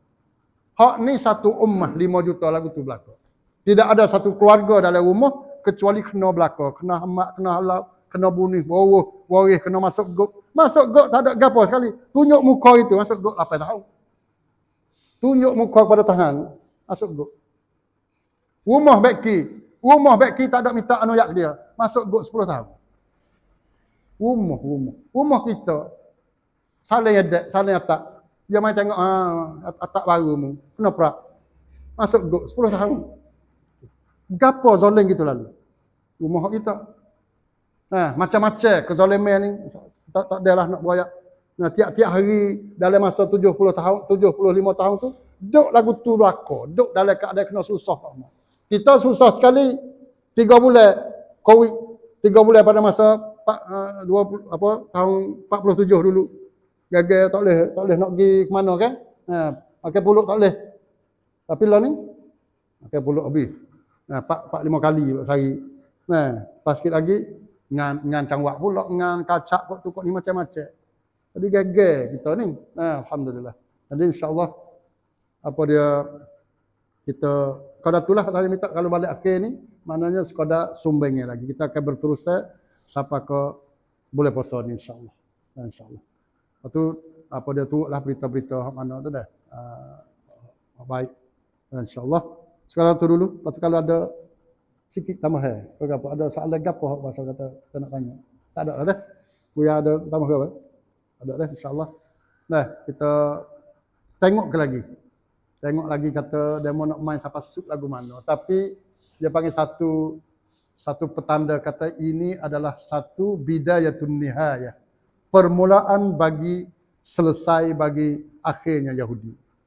Hak ni satu ummah lima juta lagu tu berlaku. Tidak ada satu keluarga dalam rumah kecuali kena berlaku, kena hamak, kena halal, kena bunuh, bawah, waris, kena masuk gok. Masuk gok tak ada gapo sekali. Tunjuk muka itu masuk gok apa tahu. tunjuk muka kepada Tuhan, masuk got. Rumah beki, rumah beki tak ada minta anuyak dia, masuk got sepuluh tahun. Rumah, rumah. Rumah kita, saling edek, saling atak. Dia main tengok, ah, atak baru mu. Kenapa? Masuk got sepuluh tahun. Gapo zalim gitu lalu? Rumah kita. Nah, macam-macam kezaliman ni tak tak adalah nak berayak. Nah, tiap-tiap hari dalam masa tujuh puluh tahun, tujuh puluh lima tahun tu, duk lagu tu belaka, duk dalam keadaan kena susah. Kita susah sekali tiga bulan Covid, tiga bulan pada masa dua puluh apa tahun empat puluh tujuh dulu. Gagal tak boleh, tak boleh nak pergi ke mana kan? Ha, pakai puluk tak boleh. Tapi lah ni pakai puluk habis. Nah, empat empat lima kali sehari. Nah, pas sikit lagi ngan ngan cangwak pula, ngan kacak kok tukok ni macam-macam. Jadi gagal kita ni. Nah, alhamdulillah. Jadi insya-Allah apa dia kita kada itulah saya minta kalau balik akhir ni maknanya sekadar sumbangnya lagi. Kita akan berterusan sampai ke boleh puasa ni insya-Allah. Nah, insya-Allah. Lepas tu apa dia turutlah berita-berita mana tu dah. Uh, baik. Insya-Allah. Sekarang tu dulu. Lepas tu kalau ada sikit tambahan. Kau apa ada soalan gapo hak bahasa kata kita nak tanya. Tak ada dah. Buya ada tambah ke apa? Ada dah insya-Allah. Nah, kita tengok ke lagi. Tengok lagi kata dia mau nak main siapa sup lagu mana. Tapi dia panggil satu satu petanda kata ini adalah satu bidayatun nihayah. Permulaan bagi selesai bagi akhirnya Yahudi.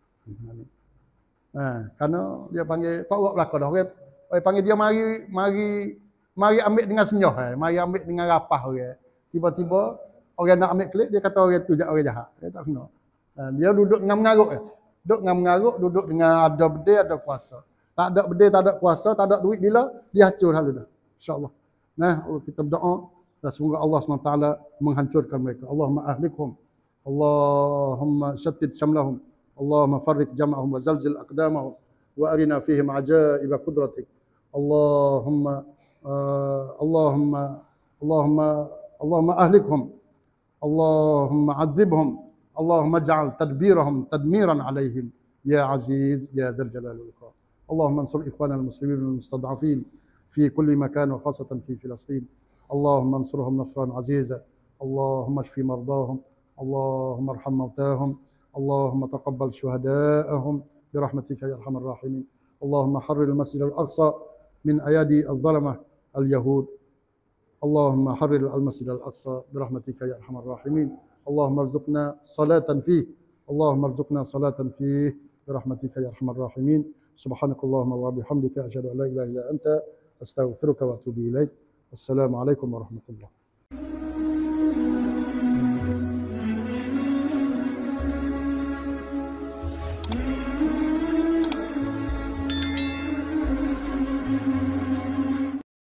Ha, karena dia panggil tak urat belaka dah. Orang orang panggil dia mari mari mari ambil dengan senyah, eh. Mari ambil dengan rapah orang. Tiba-tiba orang nak ambil klik dia kata orang tu orang jahat. Dia tak kena. Ha, dia duduk dengan mengaruk eh. Duduk dengan mengaruk, duduk dengan ada bedil, ada kuasa. Tak ada bedil, tak ada kuasa, tak ada duit bila dia hancur halu dah. Insya-Allah. Nah, kita berdoa dan semoga Allah subhanahu wa taala menghancurkan mereka. Allahumma ahlikhum. Allahumma syattid syamlahum. Allahumma farriq jam'ahum wa zalzil aqdamahum wa arina fihim ajaib qudratik. Allahumma uh, Allahumma Allahumma Allahumma ahlikhum. Allahumma adzibhum. Allahumma ij'al tadbirahum tadmiran alaihim ya aziz ya dzal jalali wal ikram. Allahumma ansur ikhwanal muslimin wal mustad'afin fi kulli makan wa khasatan fi Filastin. Allahumma ansurhum nasran aziza. Allahumma shfi mardahum. Allahumma arham mautahum. Allahumma taqabbal syuhada'ahum bi rahmatika ya arhamar rahimin. Allahumma harrir al-masjid al-aqsa min ayadi al-zalamah al-yahud. Allahumma harrir al-masjid al-aqsa bi rahmatika ya arhamar rahimin. Allahumma arzuqna salatan fihi. Allahumma arzuqna salatan fihi bi rahmatika ya arhamar rahimin. Subhanakallahumma wa bihamdika asyhadu an la ilaha illa anta astaghfiruka wa atubu ilaik. Assalamualaikum warahmatullahi wabarakatuh.